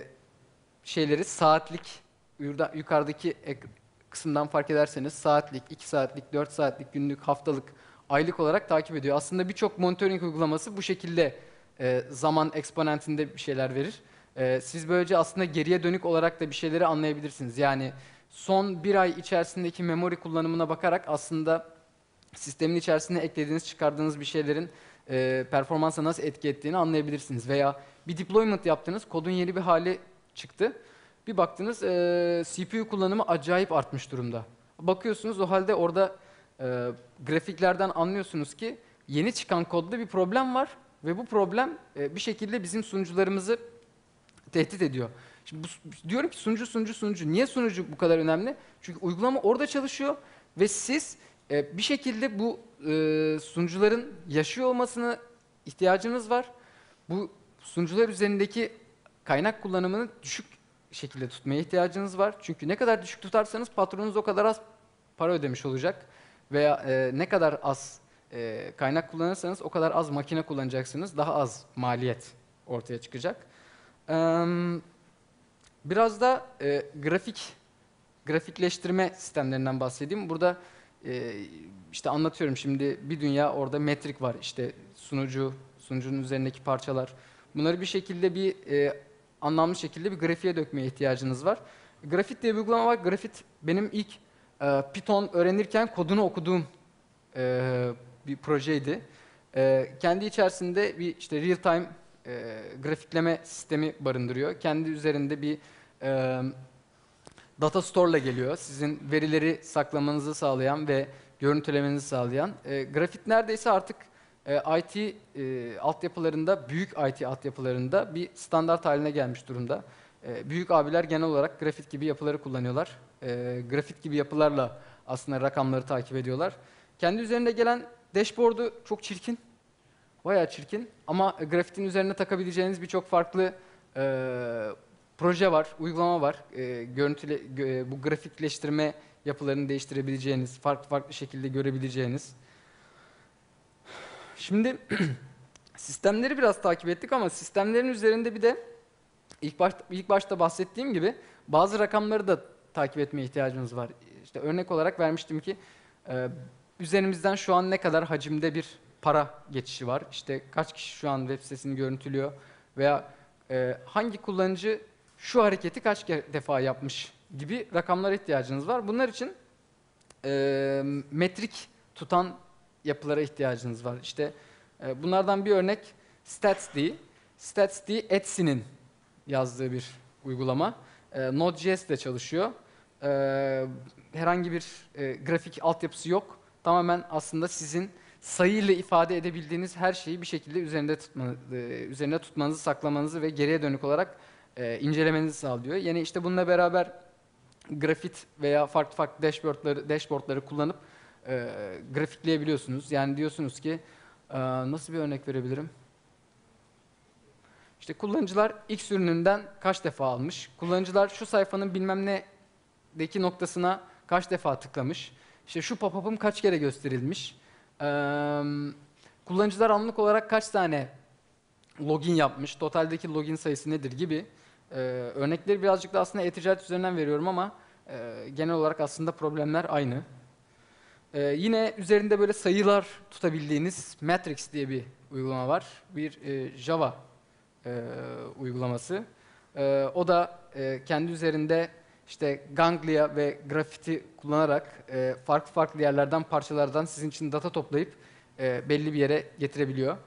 şeyleri saatlik, yukarıdaki kısımdan fark ederseniz saatlik, iki saatlik, dört saatlik, günlük, haftalık, aylık olarak takip ediyor. Aslında birçok monitoring uygulaması bu şekilde e, zaman eksponentinde bir şeyler verir. E, siz böylece aslında geriye dönük olarak da bir şeyleri anlayabilirsiniz. Yani son bir ay içerisindeki memory kullanımına bakarak aslında sistemin içerisine eklediğiniz, çıkardığınız bir şeylerin e, performansa nasıl etki ettiğini anlayabilirsiniz. Veya bir deployment yaptınız, kodun yeni bir hali çıktı. Bir baktınız e, C P U kullanımı acayip artmış durumda. Bakıyorsunuz o halde orada e, grafiklerden anlıyorsunuz ki yeni çıkan kodda bir problem var ve bu problem e, bir şekilde bizim sunucularımızı tehdit ediyor. Şimdi bu, diyorum ki sunucu sunucu sunucu. Niye sunucu bu kadar önemli? Çünkü uygulama orada çalışıyor ve siz e, bir şekilde bu e, sunucuların yaşıyor olmasına ihtiyacınız var. Bu sunucular üzerindeki kaynak kullanımını düşük şekilde tutmaya ihtiyacınız var. Çünkü ne kadar düşük tutarsanız patronunuz o kadar az para ödemiş olacak. Veya e, ne kadar az e, kaynak kullanırsanız o kadar az makine kullanacaksınız. Daha az maliyet ortaya çıkacak. E, biraz da e, grafik, grafikleştirme sistemlerinden bahsedeyim. Burada e, işte anlatıyorum şimdi bir dünya orada metrik var. İşte sunucu, sunucunun üzerindeki parçalar. Bunları bir şekilde bir e, anlamlı şekilde bir grafiğe dökmeye ihtiyacınız var. Grafit diye bir uygulama var. Grafit benim ilk e, Python öğrenirken kodunu okuduğum e, bir projeydi. E, kendi içerisinde bir işte real time e, grafikleme sistemi barındırıyor. Kendi üzerinde bir e, data store ile geliyor. Sizin verileri saklamanızı sağlayan ve görüntülemenizi sağlayan. E, grafik neredeyse artık e, I T e, altyapılarında, büyük I T altyapılarında bir standart haline gelmiş durumda. E, büyük abiler genel olarak grafik gibi yapıları kullanıyorlar. E, grafik gibi yapılarla aslında rakamları takip ediyorlar. Kendi üzerinde gelen dashboard'u çok çirkin. Bayağı çirkin ama grafitin üzerine takabileceğiniz birçok farklı e, proje var, uygulama var. E, görüntüle, gö- bu grafikleştirme yapılarını değiştirebileceğiniz, farklı farklı şekilde görebileceğiniz. Şimdi sistemleri biraz takip ettik ama sistemlerin üzerinde bir de ilk başta, ilk başta bahsettiğim gibi bazı rakamları da takip etmeye ihtiyacımız var. İşte örnek olarak vermiştim ki e, üzerimizden şu an ne kadar hacimde bir para geçişi var. İşte kaç kişi şu an web sitesini görüntülüyor veya e, hangi kullanıcı şu hareketi kaç ke- defa yapmış gibi rakamlara ihtiyacınız var. Bunlar için e, metrik tutan yapılara ihtiyacınız var. İşte e, bunlardan bir örnek StatsD. StatsD Etsy'nin yazdığı bir uygulama. E, Node.js ile çalışıyor. E, herhangi bir e, grafik altyapısı yok. Tamamen aslında sizin sayıyla ifade edebildiğiniz her şeyi bir şekilde üzerinde tutma, e, üzerine tutmanızı, saklamanızı ve geriye dönük olarak e, incelemenizi sağlıyor. Yani işte bununla beraber grafit veya farklı farklı dashboardları, dashboardları kullanıp e, grafikleyebiliyorsunuz. Yani diyorsunuz ki e, nasıl bir örnek verebilirim? İşte kullanıcılar X ürününden kaç defa almış? Kullanıcılar şu sayfanın bilmem ne'deki noktasına kaç defa tıklamış? İşte şu pop-up'ım kaç kere gösterilmiş? Ee, kullanıcılar anlık olarak kaç tane login yapmış? Totaldeki login sayısı nedir gibi. Ee, örnekleri birazcık da aslında e-ticaret üzerinden veriyorum ama e, genel olarak aslında problemler aynı. Ee, yine üzerinde böyle sayılar tutabildiğiniz Matrix diye bir uygulama var. Bir e, Java e, uygulaması. E, o da e, kendi üzerinde işte Ganglia ve Graphit'i kullanarak e, farklı farklı yerlerden, parçalardan sizin için data toplayıp e, belli bir yere getirebiliyor.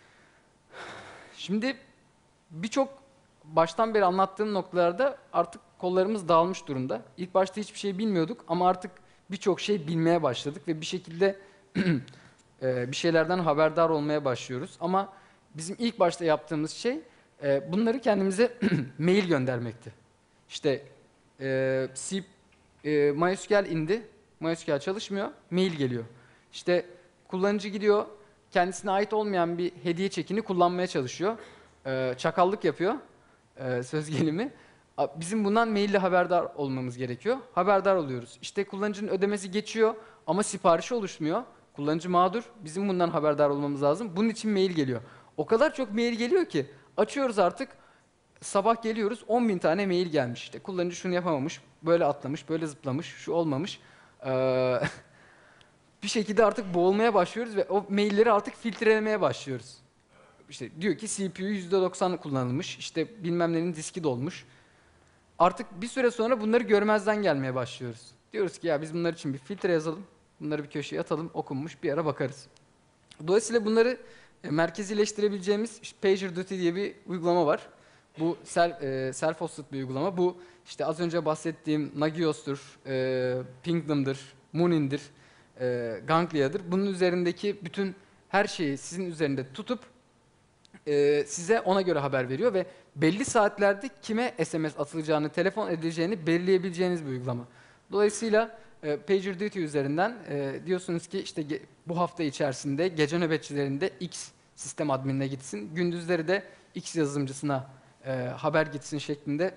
Şimdi birçok baştan beri anlattığım noktalarda artık kollarımız dağılmış durumda. İlk başta hiçbir şey bilmiyorduk ama artık birçok şey bilmeye başladık ve bir şekilde e, bir şeylerden haberdar olmaya başlıyoruz. Ama bizim ilk başta yaptığımız şey e, bunları kendimize mail göndermekti. İşte e, C, e, MySQL indi, MySQL çalışmıyor, mail geliyor. İşte kullanıcı gidiyor, kendisine ait olmayan bir hediye çekini kullanmaya çalışıyor. E, çakallık yapıyor, e, söz gelimi. A- Bizim bundan maille haberdar olmamız gerekiyor. Haberdar oluyoruz. İşte kullanıcının ödemesi geçiyor ama siparişi oluşmuyor. Kullanıcı mağdur. Bizim bundan haberdar olmamız lazım. Bunun için mail geliyor. O kadar çok mail geliyor ki açıyoruz artık. Sabah geliyoruz on bin tane mail gelmiş. İşte kullanıcı şunu yapamamış, böyle atlamış, böyle zıplamış, şu olmamış. Ee, bir şekilde artık boğulmaya başlıyoruz ve o mailleri artık filtrelemeye başlıyoruz. İşte diyor ki C P U yüzde doksan kullanılmış, işte bilmem nenin diski dolmuş. Artık bir süre sonra bunları görmezden gelmeye başlıyoruz. Diyoruz ki ya biz bunlar için bir filtre yazalım, bunları bir köşeye atalım, okunmuş bir ara bakarız. Dolayısıyla bunları e, merkezileştirebileceğimiz işte PagerDuty diye bir uygulama var. Bu self, e, self-hosted bir uygulama. Bu işte az önce bahsettiğim Nagios'tur, e, Pingdom'dır, Moonin'dir, e, Ganglia'dır. Bunun üzerindeki bütün her şeyi sizin üzerinde tutup e, size ona göre haber veriyor ve belli saatlerde kime S M S atılacağını, telefon edileceğini belirleyebileceğiniz bir uygulama. Dolayısıyla e, PagerDuty üzerinden e, diyorsunuz ki işte ge- bu hafta içerisinde gece nöbetçilerinde X sistem adminine gitsin, gündüzleri de X yazılımcısına e, haber gitsin şeklinde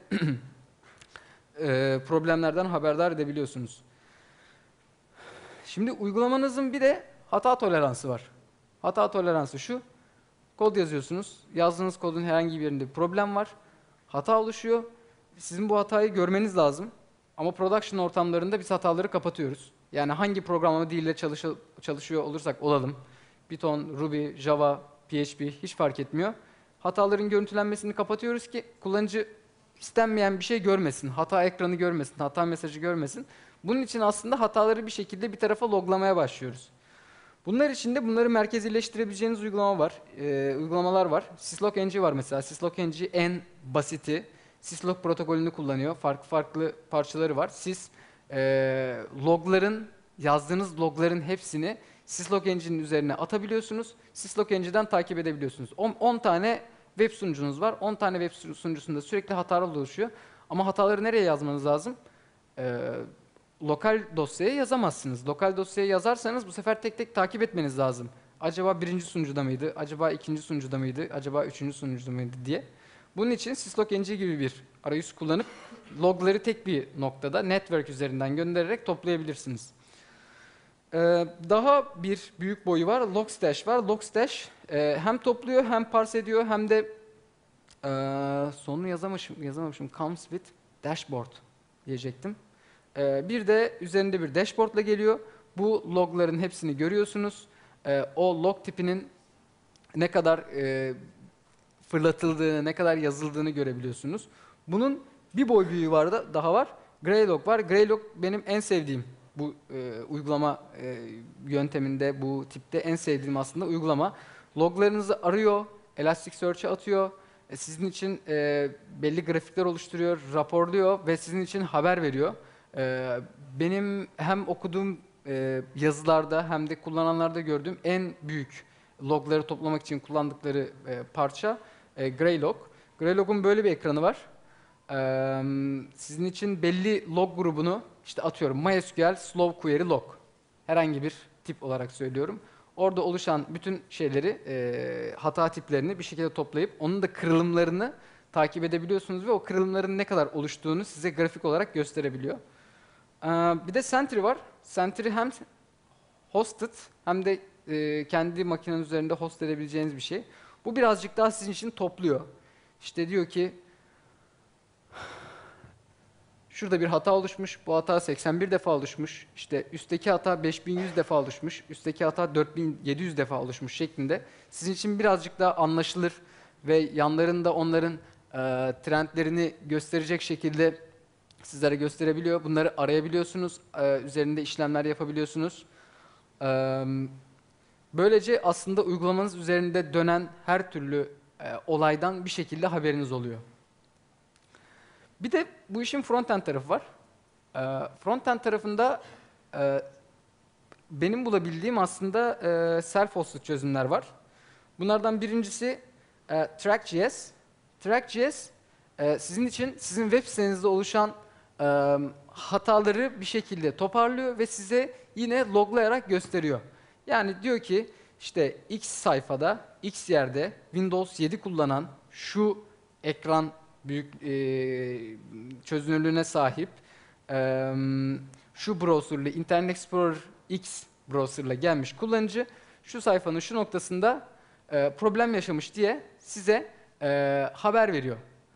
e, problemlerden haberdar edebiliyorsunuz. Şimdi uygulamanızın bir de hata toleransı var. Hata toleransı şu: kod yazıyorsunuz. Yazdığınız kodun herhangi bir yerinde bir problem var. Hata oluşuyor. Sizin bu hatayı görmeniz lazım. Ama production ortamlarında biz hataları kapatıyoruz. Yani hangi programlama diliyle çalışı- çalışıyor olursak olalım. Python, Ruby, Java, P H P hiç fark etmiyor. Hataların görüntülenmesini kapatıyoruz ki kullanıcı istenmeyen bir şey görmesin. Hata ekranı görmesin, hata mesajı görmesin. Bunun için aslında hataları bir şekilde bir tarafa loglamaya başlıyoruz. Bunlar için de bunları merkezileştirebileceğiniz uygulama var, e, uygulamalar var. Syslog-ng var mesela. Syslog-ng en basiti. Syslog protokolünü kullanıyor. Farklı farklı parçaları var. Siz e, logların, yazdığınız logların hepsini Syslog-ng'in üzerine atabiliyorsunuz. Syslog-ng'den takip edebiliyorsunuz. on tane web sunucunuz var. on tane web sunucusunda sürekli hatalar oluşuyor. Ama hataları nereye yazmanız lazım? Ee, lokal dosyaya yazamazsınız. Lokal dosyaya yazarsanız bu sefer tek tek takip etmeniz lazım. Acaba birinci sunucuda mıydı? Acaba ikinci sunucuda mıydı? Acaba üçüncü sunucuda mıydı diye. Bunun için Syslog-ng gibi bir arayüz kullanıp logları tek bir noktada network üzerinden göndererek toplayabilirsiniz. Ee, daha bir büyük boyu var. Logstash var. Logstash e, hem topluyor hem parse ediyor hem de e, sonunu yazamamışım, yazamamışım. Comes with dashboard diyecektim. Ee, bir de üzerinde bir dashboardla geliyor. Bu logların hepsini görüyorsunuz. Ee, o log tipinin ne kadar e, fırlatıldığını, ne kadar yazıldığını görebiliyorsunuz. Bunun bir boy büyüğü var da daha var. Greylog var. Greylog benim en sevdiğim bu e, uygulama e, yönteminde, bu tipte en sevdiğim aslında uygulama. Loglarınızı arıyor, Elasticsearch'e atıyor. E, sizin için e, belli grafikler oluşturuyor, raporluyor ve sizin için haber veriyor. E, benim hem okuduğum e, yazılarda hem de kullananlarda gördüğüm en büyük logları toplamak için kullandıkları e, parça e, Greylog. Greylog'un böyle bir ekranı var. Ee, sizin için belli log grubunu, işte atıyorum MySQL Slow Query Log, herhangi bir tip olarak söylüyorum. Orada oluşan bütün şeyleri, e, hata tiplerini bir şekilde toplayıp onun da kırılımlarını takip edebiliyorsunuz ve o kırılımların ne kadar oluştuğunu size grafik olarak gösterebiliyor. Ee, bir de Sentry var. Sentry hem hosted hem de e, kendi makinenin üzerinde host edebileceğiniz bir şey. Bu birazcık daha sizin için topluyor. İşte diyor ki şurada bir hata oluşmuş, bu hata seksen bir defa oluşmuş, işte üstteki hata beş bin yüz defa oluşmuş, üstteki hata dört bin yedi yüz defa oluşmuş şeklinde sizin için birazcık daha anlaşılır ve yanlarında onların e, trendlerini gösterecek şekilde sizlere gösterebiliyor. Bunları arayabiliyorsunuz, e, üzerinde işlemler yapabiliyorsunuz. E, böylece aslında uygulamanız üzerinde dönen her türlü e, olaydan bir şekilde haberiniz oluyor. Bir de bu işin frontend tarafı var. E, frontend tarafında e, benim bulabildiğim aslında e, self-hosted çözümler var. Bunlardan birincisi e, Track.js. Track.js e, sizin için sizin web sitenizde oluşan e, hataları bir şekilde toparlıyor ve size yine loglayarak gösteriyor. Yani diyor ki işte X sayfada, X yerde Windows yedi kullanan şu ekran büyük e, çözünürlüğüne sahip e, şu browser'lı Internet Explorer X browser'la gelmiş kullanıcı şu sayfanın şu noktasında e, problem yaşamış diye size e, haber veriyor.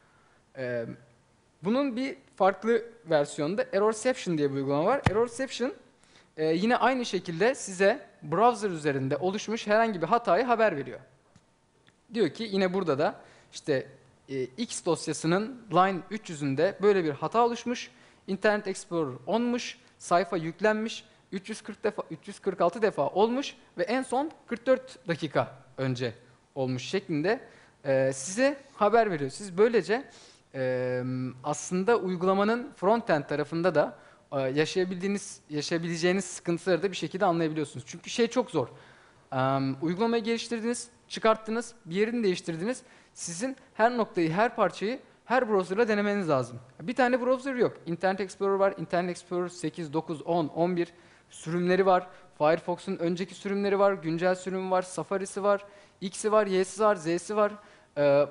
E, bunun bir farklı versiyonunda Errorception diye bir uygulama var. Errorception e, yine aynı şekilde size browser üzerinde oluşmuş herhangi bir hatayı haber veriyor. Diyor ki yine burada da işte e, X dosyasının line üç yüzünde böyle bir hata oluşmuş. Internet Explorer onmuş, sayfa yüklenmiş, üç yüz kırk defa, üç yüz kırk altı defa olmuş ve en son kırk dört dakika önce olmuş şeklinde e, size haber veriyor. Siz böylece e, aslında uygulamanın frontend tarafında da e, yaşayabildiğiniz, yaşayabileceğiniz sıkıntıları da bir şekilde anlayabiliyorsunuz. Çünkü şey çok zor. E, uygulamayı geliştirdiniz, çıkarttınız, bir yerini değiştirdiniz. Sizin her noktayı, her parçayı her browser'la denemeniz lazım. Bir tane browser yok. Internet Explorer var, Internet Explorer sekiz, dokuz, on, on bir sürümleri var. Firefox'un önceki sürümleri var, güncel sürümü var, Safari'si var, X'i var, Y'si var, Z'si var. Ee,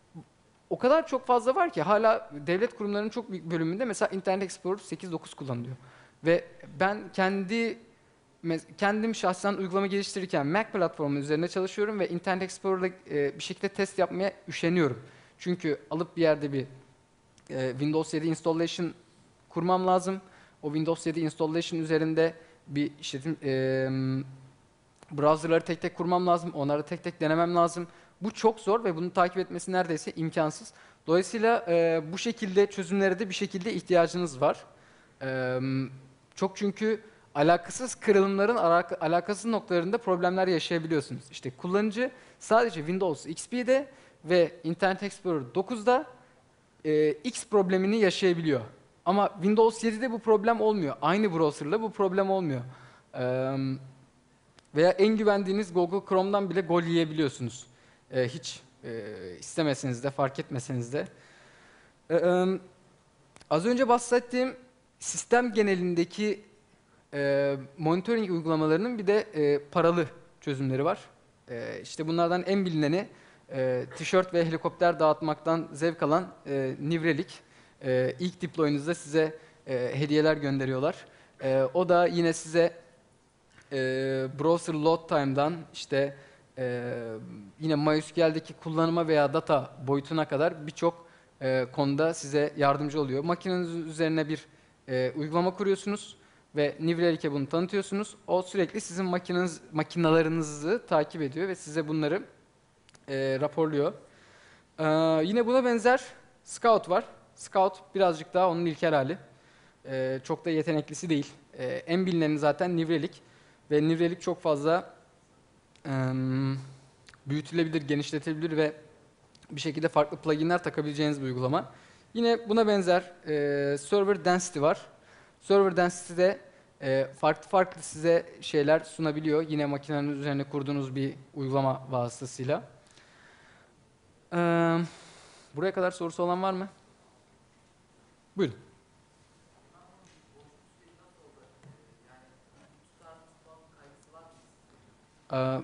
o kadar çok fazla var ki hala devlet kurumlarının çok büyük bölümünde mesela Internet Explorer sekiz, dokuz kullanılıyor. Ve ben kendi kendim şahsen uygulama geliştirirken Mac platformu üzerine çalışıyorum ve Internet Explorer'la e, bir şekilde test yapmaya üşeniyorum. Çünkü alıp bir yerde bir e, Windows yedi installation kurmam lazım. O Windows yedi installation üzerinde bir işletim e, browserları tek tek kurmam lazım. Onları tek tek denemem lazım. Bu çok zor ve bunu takip etmesi neredeyse imkansız. Dolayısıyla e, bu şekilde çözümlere de bir şekilde ihtiyacınız var. E, Çok çünkü alakasız kırılımların alak- alakasız noktalarında problemler yaşayabiliyorsunuz. İşte kullanıcı sadece Windows X P'de ve Internet Explorer dokuzda e, X problemini yaşayabiliyor. Ama Windows yedide bu problem olmuyor. Aynı browser'la bu problem olmuyor. Eee, veya en güvendiğiniz Google Chrome'dan bile gol yiyebiliyorsunuz. Eee, hiç eee, istemeseniz de, fark etmeseniz de. Eee, az önce bahsettiğim sistem genelindeki eee monitoring uygulamalarının bir de eee, paralı çözümleri var. Eee işte bunlardan en bilineni eee tişört ve helikopter dağıtmaktan zevk alan eee New Relic. Eee ilk deploy'unuzda size eee, hediyeler gönderiyorlar. Eee, o da yine size eee browser load time'dan işte eee, yine MySQL'deki kullanıma veya data boyutuna kadar birçok eee, konuda size yardımcı oluyor. Makineniz üzerine bir eee, uygulama kuruyorsunuz ve New Relic'e bunu tanıtıyorsunuz. O sürekli sizin makineniz, makinalarınızı takip ediyor ve size bunları eee, raporluyor. Eee, yine buna benzer Scout var. Scout birazcık daha onun ilkel hali. Eee, çok da yeteneklisi değil. Eee, en bilineni zaten New Relic. Ve New Relic çok fazla eee, büyütülebilir, genişletilebilir ve bir şekilde farklı pluginler takabileceğiniz bir uygulama. Yine buna benzer eee, Server Density var. Server Density'de eee, farklı farklı size şeyler sunabiliyor. Yine makinenin üzerine kurduğunuz bir uygulama vasıtasıyla. Eee, buraya kadar sorusu olan var mı? Buyurun. Eee,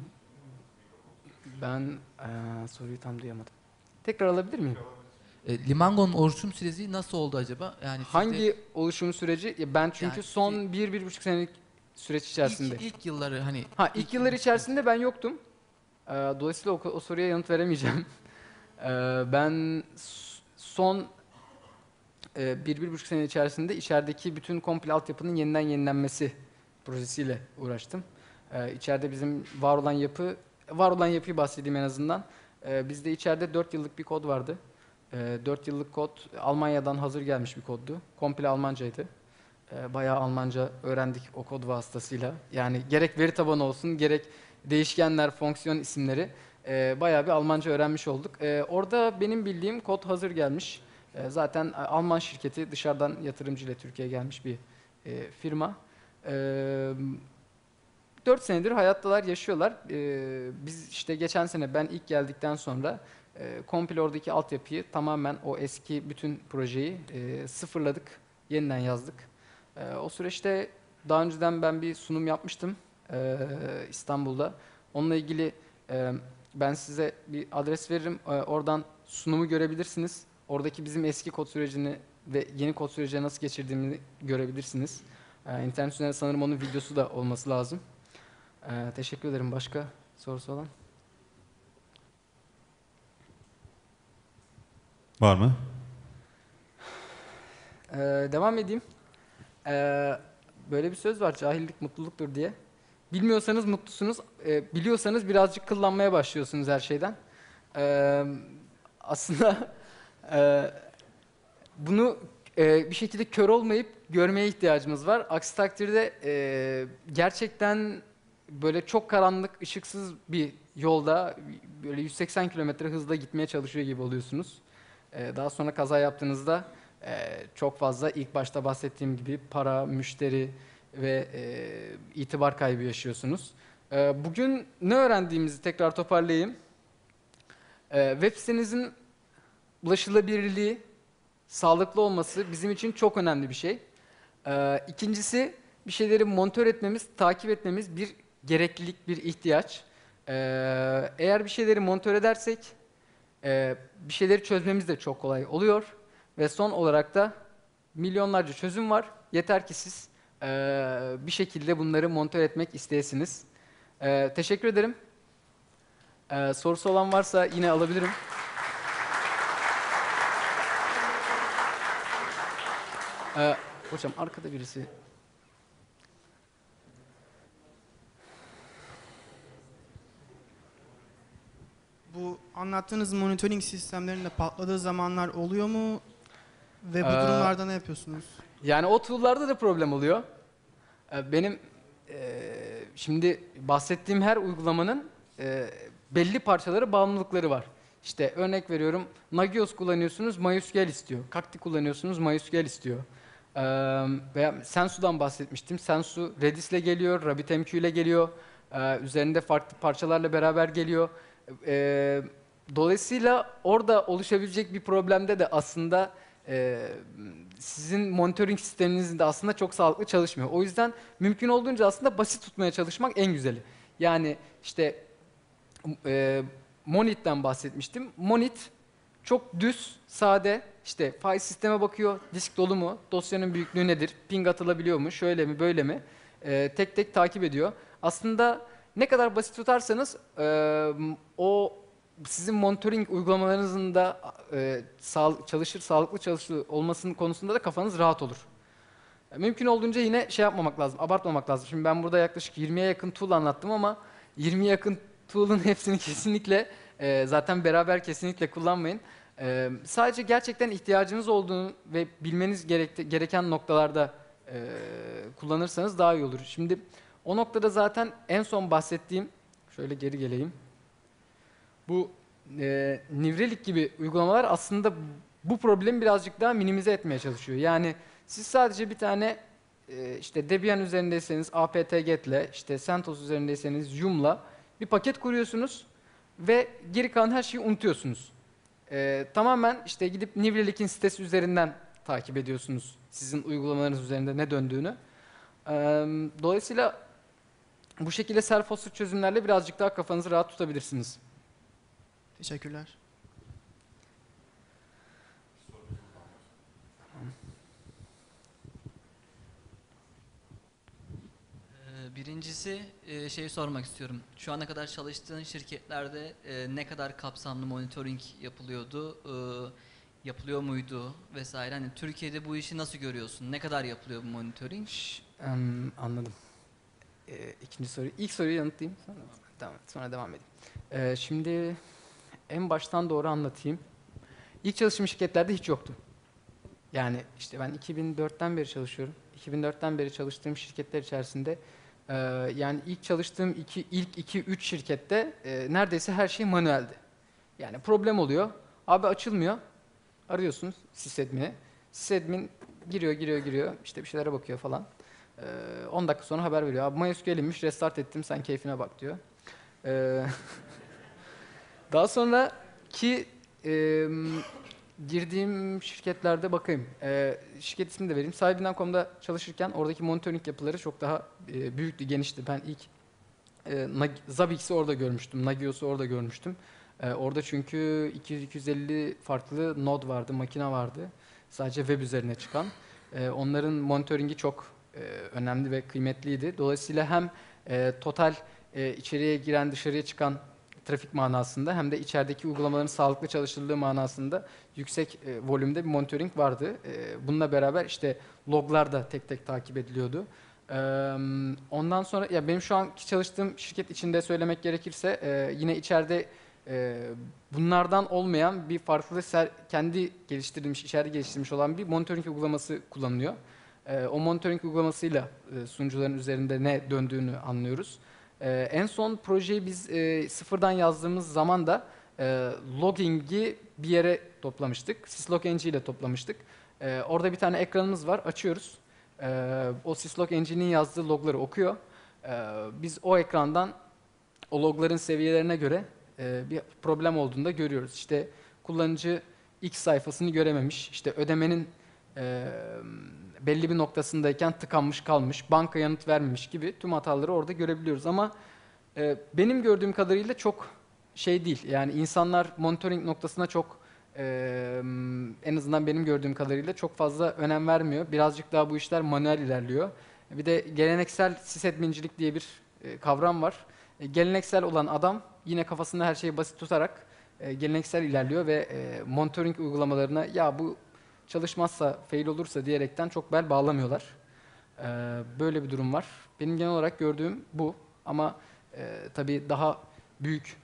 ben eee, soruyu tam duyamadım. Tekrar alabilir miyim? E, Limango'nun oluşum süreci nasıl oldu acaba? Yani sizde Hangi oluşum süreci? Ya ben çünkü yani son bir, bir buçuk senelik süreç içerisinde. ilk, ilk yılları hani Ha ilk yıllar içerisinde ben yoktum. Ee, dolayısıyla o, o soruya yanıt veremeyeceğim. Ee, ben s- son e, bir, bir buçuk sene içerisinde içerideki bütün komple altyapının yeniden yenilenmesi projesiyle uğraştım. Ee, içeride bizim var olan yapı, var olan yapıyı bahsedeyim en azından. Ee, bizde içeride dört yıllık bir kod vardı. Ee, dört yıllık kod Almanya'dan hazır gelmiş bir koddu. Komple Almancaydı. Ee, bayağı Almanca öğrendik o kod vasıtasıyla. Yani gerek veri tabanı olsun, gerek değişkenler, fonksiyon isimleri e, bayağı bir Almanca öğrenmiş olduk. E, orada benim bildiğim kod hazır gelmiş. E, zaten Alman şirketi, dışarıdan yatırımcıyla Türkiye'ye gelmiş bir e, firma. E, dört senedir hayattalar, yaşıyorlar. E, biz işte geçen sene ben ilk geldikten sonra e, komple oradaki altyapıyı tamamen o eski bütün projeyi e, sıfırladık, yeniden yazdık. Ee, o süreçte daha önceden ben bir sunum yapmıştım ee, İstanbul'da. Onunla ilgili e, ben size bir adres veririm. Ee, oradan sunumu görebilirsiniz. Oradaki bizim eski kod sürecini ve yeni kod sürecine nasıl geçirdiğimi görebilirsiniz. Ee, internet üzerinde sanırım onun videosu da olması lazım. Ee, teşekkür ederim. Başka sorusu olan? Var mı? Ee, devam edeyim. Ee, böyle bir söz var, cahillik mutluluktur diye. Bilmiyorsanız mutlusunuz, e, biliyorsanız birazcık kıllanmaya başlıyorsunuz her şeyden. Ee, aslında e, bunu e, bir şekilde kör olmayıp görmeye ihtiyacımız var. Aksi takdirde e, gerçekten böyle çok karanlık, ışıksız bir yolda böyle yüz seksen kilometre hızla gitmeye çalışıyor gibi oluyorsunuz. E, daha sonra kaza yaptığınızda e, çok fazla ilk başta bahsettiğim gibi para, müşteri ve e, itibar kaybı yaşıyorsunuz. E, bugün ne öğrendiğimizi tekrar toparlayayım. E, web sitenizin ulaşılabilirliği, sağlıklı olması bizim için çok önemli bir şey. Ee, ikincisi bir şeyleri monitör etmemiz, takip etmemiz bir gereklilik, bir ihtiyaç. Ee, eğer bir şeyleri monitör edersek e, bir şeyleri çözmemiz de çok kolay oluyor. Ve son olarak da milyonlarca çözüm var. Yeter ki siz e, bir şekilde bunları monitör etmek isteyesiniz. Ee, teşekkür ederim. Ee, sorusu olan varsa yine alabilirim. Ee, hocam arkada birisi. Bu anlattığınız monitoring sistemlerinde patladığı zamanlar oluyor mu? Ve bu Ee, durumlarda ne yapıyorsunuz? Yani o tool'larda da problem oluyor. Ee, Benim e, şimdi bahsettiğim her uygulamanın e, belli parçaları, bağımlılıkları var. İşte örnek veriyorum, Nagios kullanıyorsunuz, MySQL istiyor. Kakti kullanıyorsunuz, MySQL istiyor. Ee, Veya Sensu'dan bahsetmiştim. Sensu Redis ile geliyor, RabbitMQ ile geliyor. Ee, üzerinde farklı parçalarla beraber geliyor. Ee, Dolayısıyla orada oluşabilecek bir problemde de aslında e, sizin monitoring sisteminizin de aslında çok sağlıklı çalışmıyor. O yüzden mümkün olduğunca aslında basit tutmaya çalışmak en güzeli. Yani işte e, Monit'ten bahsetmiştim. Monit çok düz, sade, işte file sisteme bakıyor, disk dolu mu, dosyanın büyüklüğü nedir, ping atılabiliyor mu, şöyle mi, böyle mi, E, tek tek takip ediyor. Aslında ne kadar basit tutarsanız e, o sizin monitoring uygulamalarınızın da e, sağ, çalışır, sağlıklı çalışır olmasının konusunda da kafanız rahat olur. E, Mümkün olduğunca yine şey yapmamak lazım, abartmamak lazım. Şimdi ben burada yaklaşık yirmiye yakın tool anlattım ama yirmiye yakın tool'un hepsini kesinlikle e, zaten beraber kesinlikle kullanmayın. E, sadece gerçekten ihtiyacınız olduğunu ve bilmeniz gerekti, gereken noktalarda e, kullanırsanız daha iyi olur. Şimdi o noktada zaten en son bahsettiğim, şöyle geri geleyim. Bu e, New Relic gibi uygulamalar aslında bu problemi birazcık daha minimize etmeye çalışıyor. Yani siz sadece bir tane e, işte Debian üzerindeyseniz apt-get'le, işte CentOS üzerindeyseniz Yum'la bir paket kuruyorsunuz ve geri kalan her şeyi unutuyorsunuz. E, tamamen işte gidip New Relic'in sitesi üzerinden takip ediyorsunuz sizin uygulamalarınız üzerinde ne döndüğünü. E, Dolayısıyla bu şekilde self-hosted çözümlerle birazcık daha kafanızı rahat tutabilirsiniz. Teşekkürler. Ee, Birincisi e, şeyi sormak istiyorum. Şu ana kadar çalıştığın şirketlerde e, ne kadar kapsamlı monitoring yapılıyordu, e, yapılıyor muydu vesaire. Hani Türkiye'de bu işi nasıl görüyorsun? Ne kadar yapılıyor bu monitoring? Şş, em, anladım. Ee, ikinci soru. İlk soruyu yanıtlayayım. Sonra, tamam, sonra devam edeyim. Ee, şimdi en baştan doğru anlatayım. İlk çalıştığım şirketlerde hiç yoktu. Yani işte ben iki bin dörtten beri çalışıyorum. iki bin dörtten beri çalıştığım şirketler içerisinde e, yani ilk çalıştığım iki, ilk iki üç şirkette e, neredeyse her şey manueldi. Yani problem oluyor. Abi açılmıyor. Arıyorsunuz sysadmin'i. Sysadmin giriyor, giriyor, giriyor. İşte bir şeylere bakıyor falan. Ee, on dakika sonra haber veriyor. Abi MySQL'inmiş, restart ettim, sen keyfine bak diyor. Ee, Daha sonra ki e, girdiğim şirketlerde bakayım. E, şirket ismini de vereyim. Sahibinden nokta com'da çalışırken oradaki monitoring yapıları çok daha e, büyüktü, genişti. Ben ilk e, Nag- Zabbix'i orada görmüştüm, Nagios'u orada görmüştüm. E, orada çünkü iki yüz iki yüz elli farklı node vardı, makine vardı. Sadece web üzerine çıkan. E, onların monitoringi çok e, önemli ve kıymetliydi. Dolayısıyla hem e, total e, içeriye giren, dışarıya çıkan trafik manasında hem de içerideki uygulamaların sağlıklı çalıştırıldığı manasında yüksek e, volümde bir monitoring vardı. E, bununla beraber işte loglar da tek tek takip ediliyordu. E, ondan sonra ya benim şu anki çalıştığım şirket içinde söylemek gerekirse e, yine içeride e, bunlardan olmayan bir farklı ser, kendi geliştirilmiş, içeride geliştirilmiş olan bir monitoring uygulaması kullanılıyor. E, o monitoring uygulamasıyla e, sunucuların üzerinde ne döndüğünü anlıyoruz. Ee, en son projeyi biz e, sıfırdan yazdığımız zaman da e, logging'i bir yere toplamıştık. Syslog-ng ile toplamıştık. Ee, orada bir tane ekranımız var. Açıyoruz. Ee, o Syslog-ng'nin yazdığı logları okuyor. Ee, biz o ekrandan o logların seviyelerine göre e, bir problem olduğunda görüyoruz. İşte kullanıcı X sayfasını görememiş. İşte ödemenin e, belli bir noktasındayken tıkanmış kalmış, banka yanıt vermemiş gibi tüm hataları orada görebiliyoruz. Ama e, benim gördüğüm kadarıyla çok şey değil. Yani insanlar monitoring noktasına çok e, en azından benim gördüğüm kadarıyla çok fazla önem vermiyor. Birazcık daha bu işler manuel ilerliyor. Bir de geleneksel sysadmincilik diye bir e, kavram var. E, geleneksel olan adam yine kafasında her şeyi basit tutarak e, geleneksel ilerliyor ve e, monitoring uygulamalarına ya bu çalışmazsa, fail olursa diyerekten çok bel bağlamıyorlar. Ee, böyle bir durum var. Benim genel olarak gördüğüm bu. Ama e, tabii daha büyük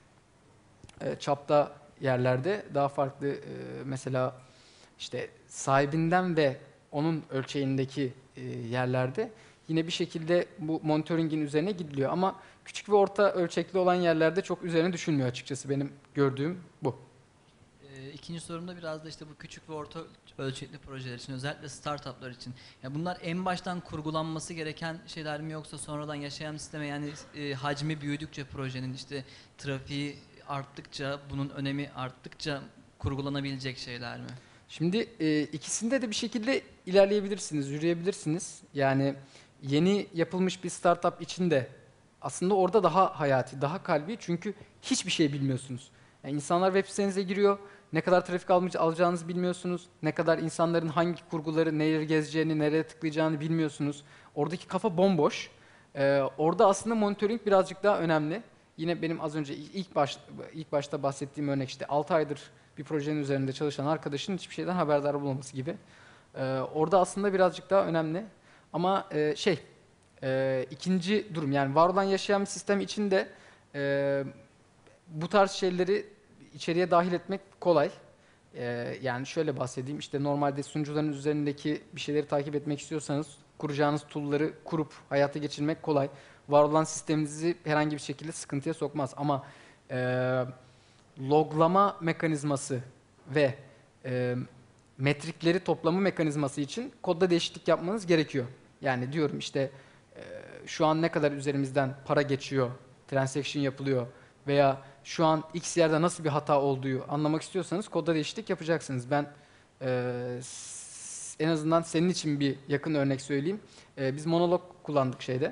e, çapta yerlerde daha farklı e, mesela işte sahibinden ve onun ölçeğindeki e, yerlerde yine bir şekilde bu monitoringin üzerine gidiliyor. Ama küçük ve orta ölçekli olan yerlerde çok üzerine düşünmüyor açıkçası, benim gördüğüm bu. Ee, İkinci sorumda biraz da işte bu küçük ve orta ölçekli projeler için, özellikle startuplar için. Ya bunlar en baştan kurgulanması gereken şeyler mi, yoksa sonradan yaşayan sisteme, yani e, hacmi büyüdükçe projenin, işte trafiği arttıkça, bunun önemi arttıkça kurgulanabilecek şeyler mi? Şimdi e, ikisinde de bir şekilde ilerleyebilirsiniz, yürüyebilirsiniz. Yani yeni yapılmış bir startup için de aslında orada daha hayati, daha kalbi, çünkü hiçbir şey bilmiyorsunuz. Yani insanlar web sitenize giriyor, ne kadar trafik almış, alacağınızı bilmiyorsunuz, ne kadar insanların hangi kurguları, neleri gezeceğini, nereye tıklayacağını bilmiyorsunuz. Oradaki kafa bomboş. Ee, orada aslında monitoring birazcık daha önemli. Yine benim az önce ilk baş, ilk başta bahsettiğim örnek, işte altı aydır bir projenin üzerinde çalışan arkadaşın hiçbir şeyden haberdar olmaması gibi. Ee, orada aslında birazcık daha önemli. Ama e, şey, e, ikinci durum, yani var olan yaşayan bir sistem için de e, bu tarz şeyleri içeriye dahil etmek kolay. Ee, yani şöyle bahsedeyim, işte normalde sunucuların üzerindeki bir şeyleri takip etmek istiyorsanız kuracağınız tool'ları kurup hayata geçirmek kolay. Var olan sisteminizi herhangi bir şekilde sıkıntıya sokmaz. Ama e, loglama mekanizması ve e, metrikleri toplama mekanizması için kodda değişiklik yapmanız gerekiyor. Yani diyorum işte e, şu an ne kadar üzerimizden para geçiyor, transaction yapılıyor veya şu an X yerde nasıl bir hata olduğu anlamak istiyorsanız kodda değişiklik yapacaksınız. Ben e, s- en azından senin için bir yakın örnek söyleyeyim. E, biz monolog kullandık şeyde.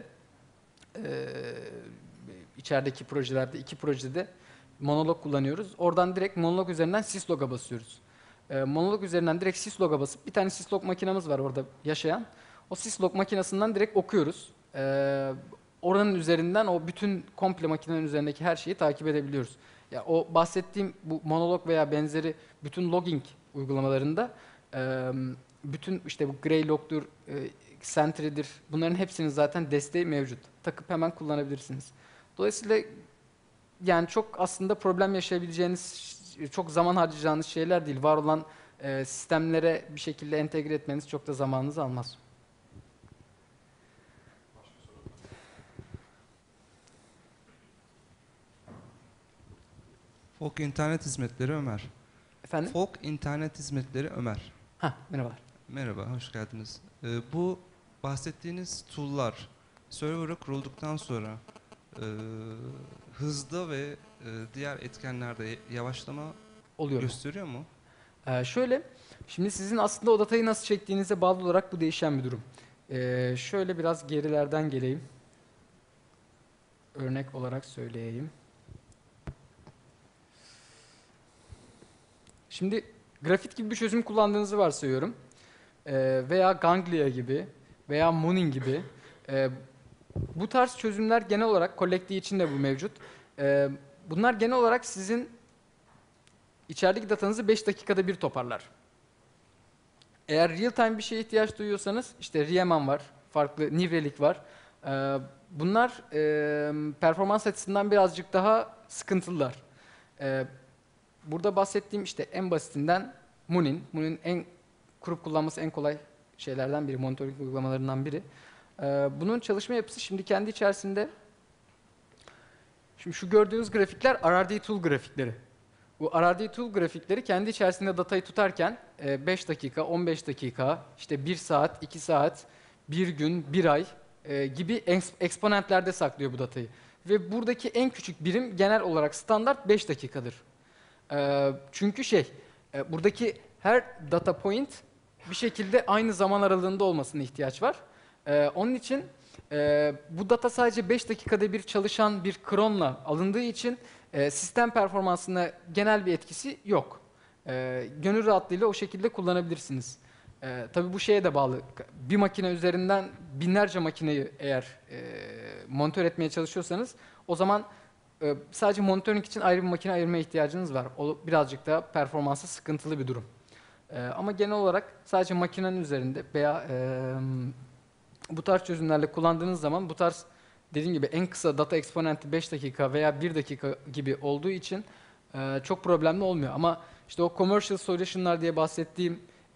E, içerideki projelerde, iki projede monolog kullanıyoruz. Oradan direkt monolog üzerinden syslog'a basıyoruz. E, monolog üzerinden direkt syslog'a basıp bir tane syslog makinamız var orada yaşayan. O syslog makinesinden direkt okuyoruz. E, oranın üzerinden o bütün komple makinenin üzerindeki her şeyi takip edebiliyoruz. Ya o bahsettiğim bu monolog veya benzeri bütün logging uygulamalarında e, bütün işte bu Greylog'dur, e, Sentry'dir, bunların hepsinin zaten desteği mevcut. Takıp hemen kullanabilirsiniz. Dolayısıyla yani çok aslında problem yaşayabileceğiniz, çok zaman harcayacağınız şeyler değil. Var olan e, sistemlere bir şekilde entegre etmeniz çok da zamanınızı almaz. Folk İnternet Hizmetleri Ömer. Efendim? Folk İnternet Hizmetleri Ömer. Ha, merhabalar. Merhaba, hoş geldiniz. Ee, bu bahsettiğiniz tool'lar server'a kurulduktan sonra e, hızda ve e, diğer etkenlerde yavaşlama Oluyor. gösteriyor mu? Ee, şöyle, şimdi sizin aslında o datayı nasıl çektiğinize bağlı olarak bu değişen bir durum. Ee, şöyle biraz gerilerden geleyim. Örnek olarak söyleyeyim. Şimdi grafit gibi bir çözüm kullandığınızı varsayıyorum. Ee, veya Ganglia gibi veya Moonin gibi. Ee, bu tarz çözümler genel olarak Collect'i için de bu mevcut. Ee, bunlar genel olarak sizin içerideki datanızı beş dakikada bir toparlar. Eğer real time bir şeye ihtiyaç duyuyorsanız işte Riemann var, farklı New Relic var. Ee, bunlar e, performans açısından birazcık daha sıkıntılılar. Ee, burada bahsettiğim işte en basitinden Moonin. Moonin en kurup kullanması en kolay şeylerden biri, monitoring uygulamalarından biri. Ee, bunun çalışma yapısı şimdi kendi içerisinde, şimdi şu gördüğünüz grafikler R R D tool grafikleri. Bu R R D tool grafikleri kendi içerisinde datayı tutarken beş dakika, on beş dakika, işte bir saat, iki saat, bir gün, bir ay e, gibi eksponentlerde saklıyor bu datayı. Ve buradaki en küçük birim genel olarak standart beş dakikadır. E, çünkü şey, e, buradaki her data point bir şekilde aynı zaman aralığında olmasına ihtiyaç var. E, onun için e, bu data sadece beş dakikada bir çalışan bir cronla alındığı için e, sistem performansına genel bir etkisi yok. E, gönül rahatlığıyla o şekilde kullanabilirsiniz. E, tabii bu şeye de bağlı. Bir makine üzerinden binlerce makineyi eğer e, monitör etmeye çalışıyorsanız o zaman e, sadece monitoring için ayrı bir makine ayırmaya ihtiyacınız var. O birazcık da performansı sıkıntılı bir durum. E, ama genel olarak sadece makinenin üzerinde veya e, bu tarz çözümlerle kullandığınız zaman bu tarz, dediğim gibi en kısa data eksponenti beş dakika veya bir dakika gibi olduğu için e, çok problemli olmuyor. Ama işte o commercial solution'lar diye bahsettiğim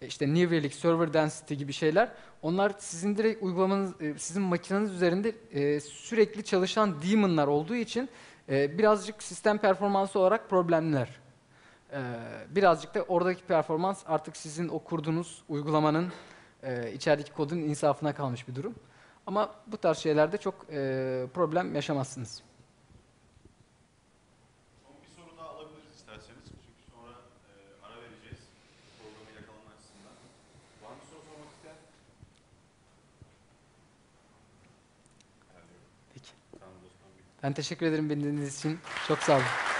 e, işte New Relic, Server Density gibi şeyler, onlar sizin direkt uygulamanız, e, sizin makineniz üzerinde e, sürekli çalışan daemon'lar olduğu için e, birazcık sistem performansı olarak problemliler. E, birazcık da oradaki performans artık sizin o kurduğunuz uygulamanın e, içerideki kodun insafına kalmış bir durum. Ama bu tarz şeylerde çok e, problem yaşamazsınız. Son bir soru daha alabiliriz isterseniz. Çünkü sonra e, ara vereceğiz. Programı yakalama açısından. Var mı soru sormak isteyen? Peki. Tamam dostum. Ben teşekkür ederim beni dinlediğiniz için. Çok sağ olun.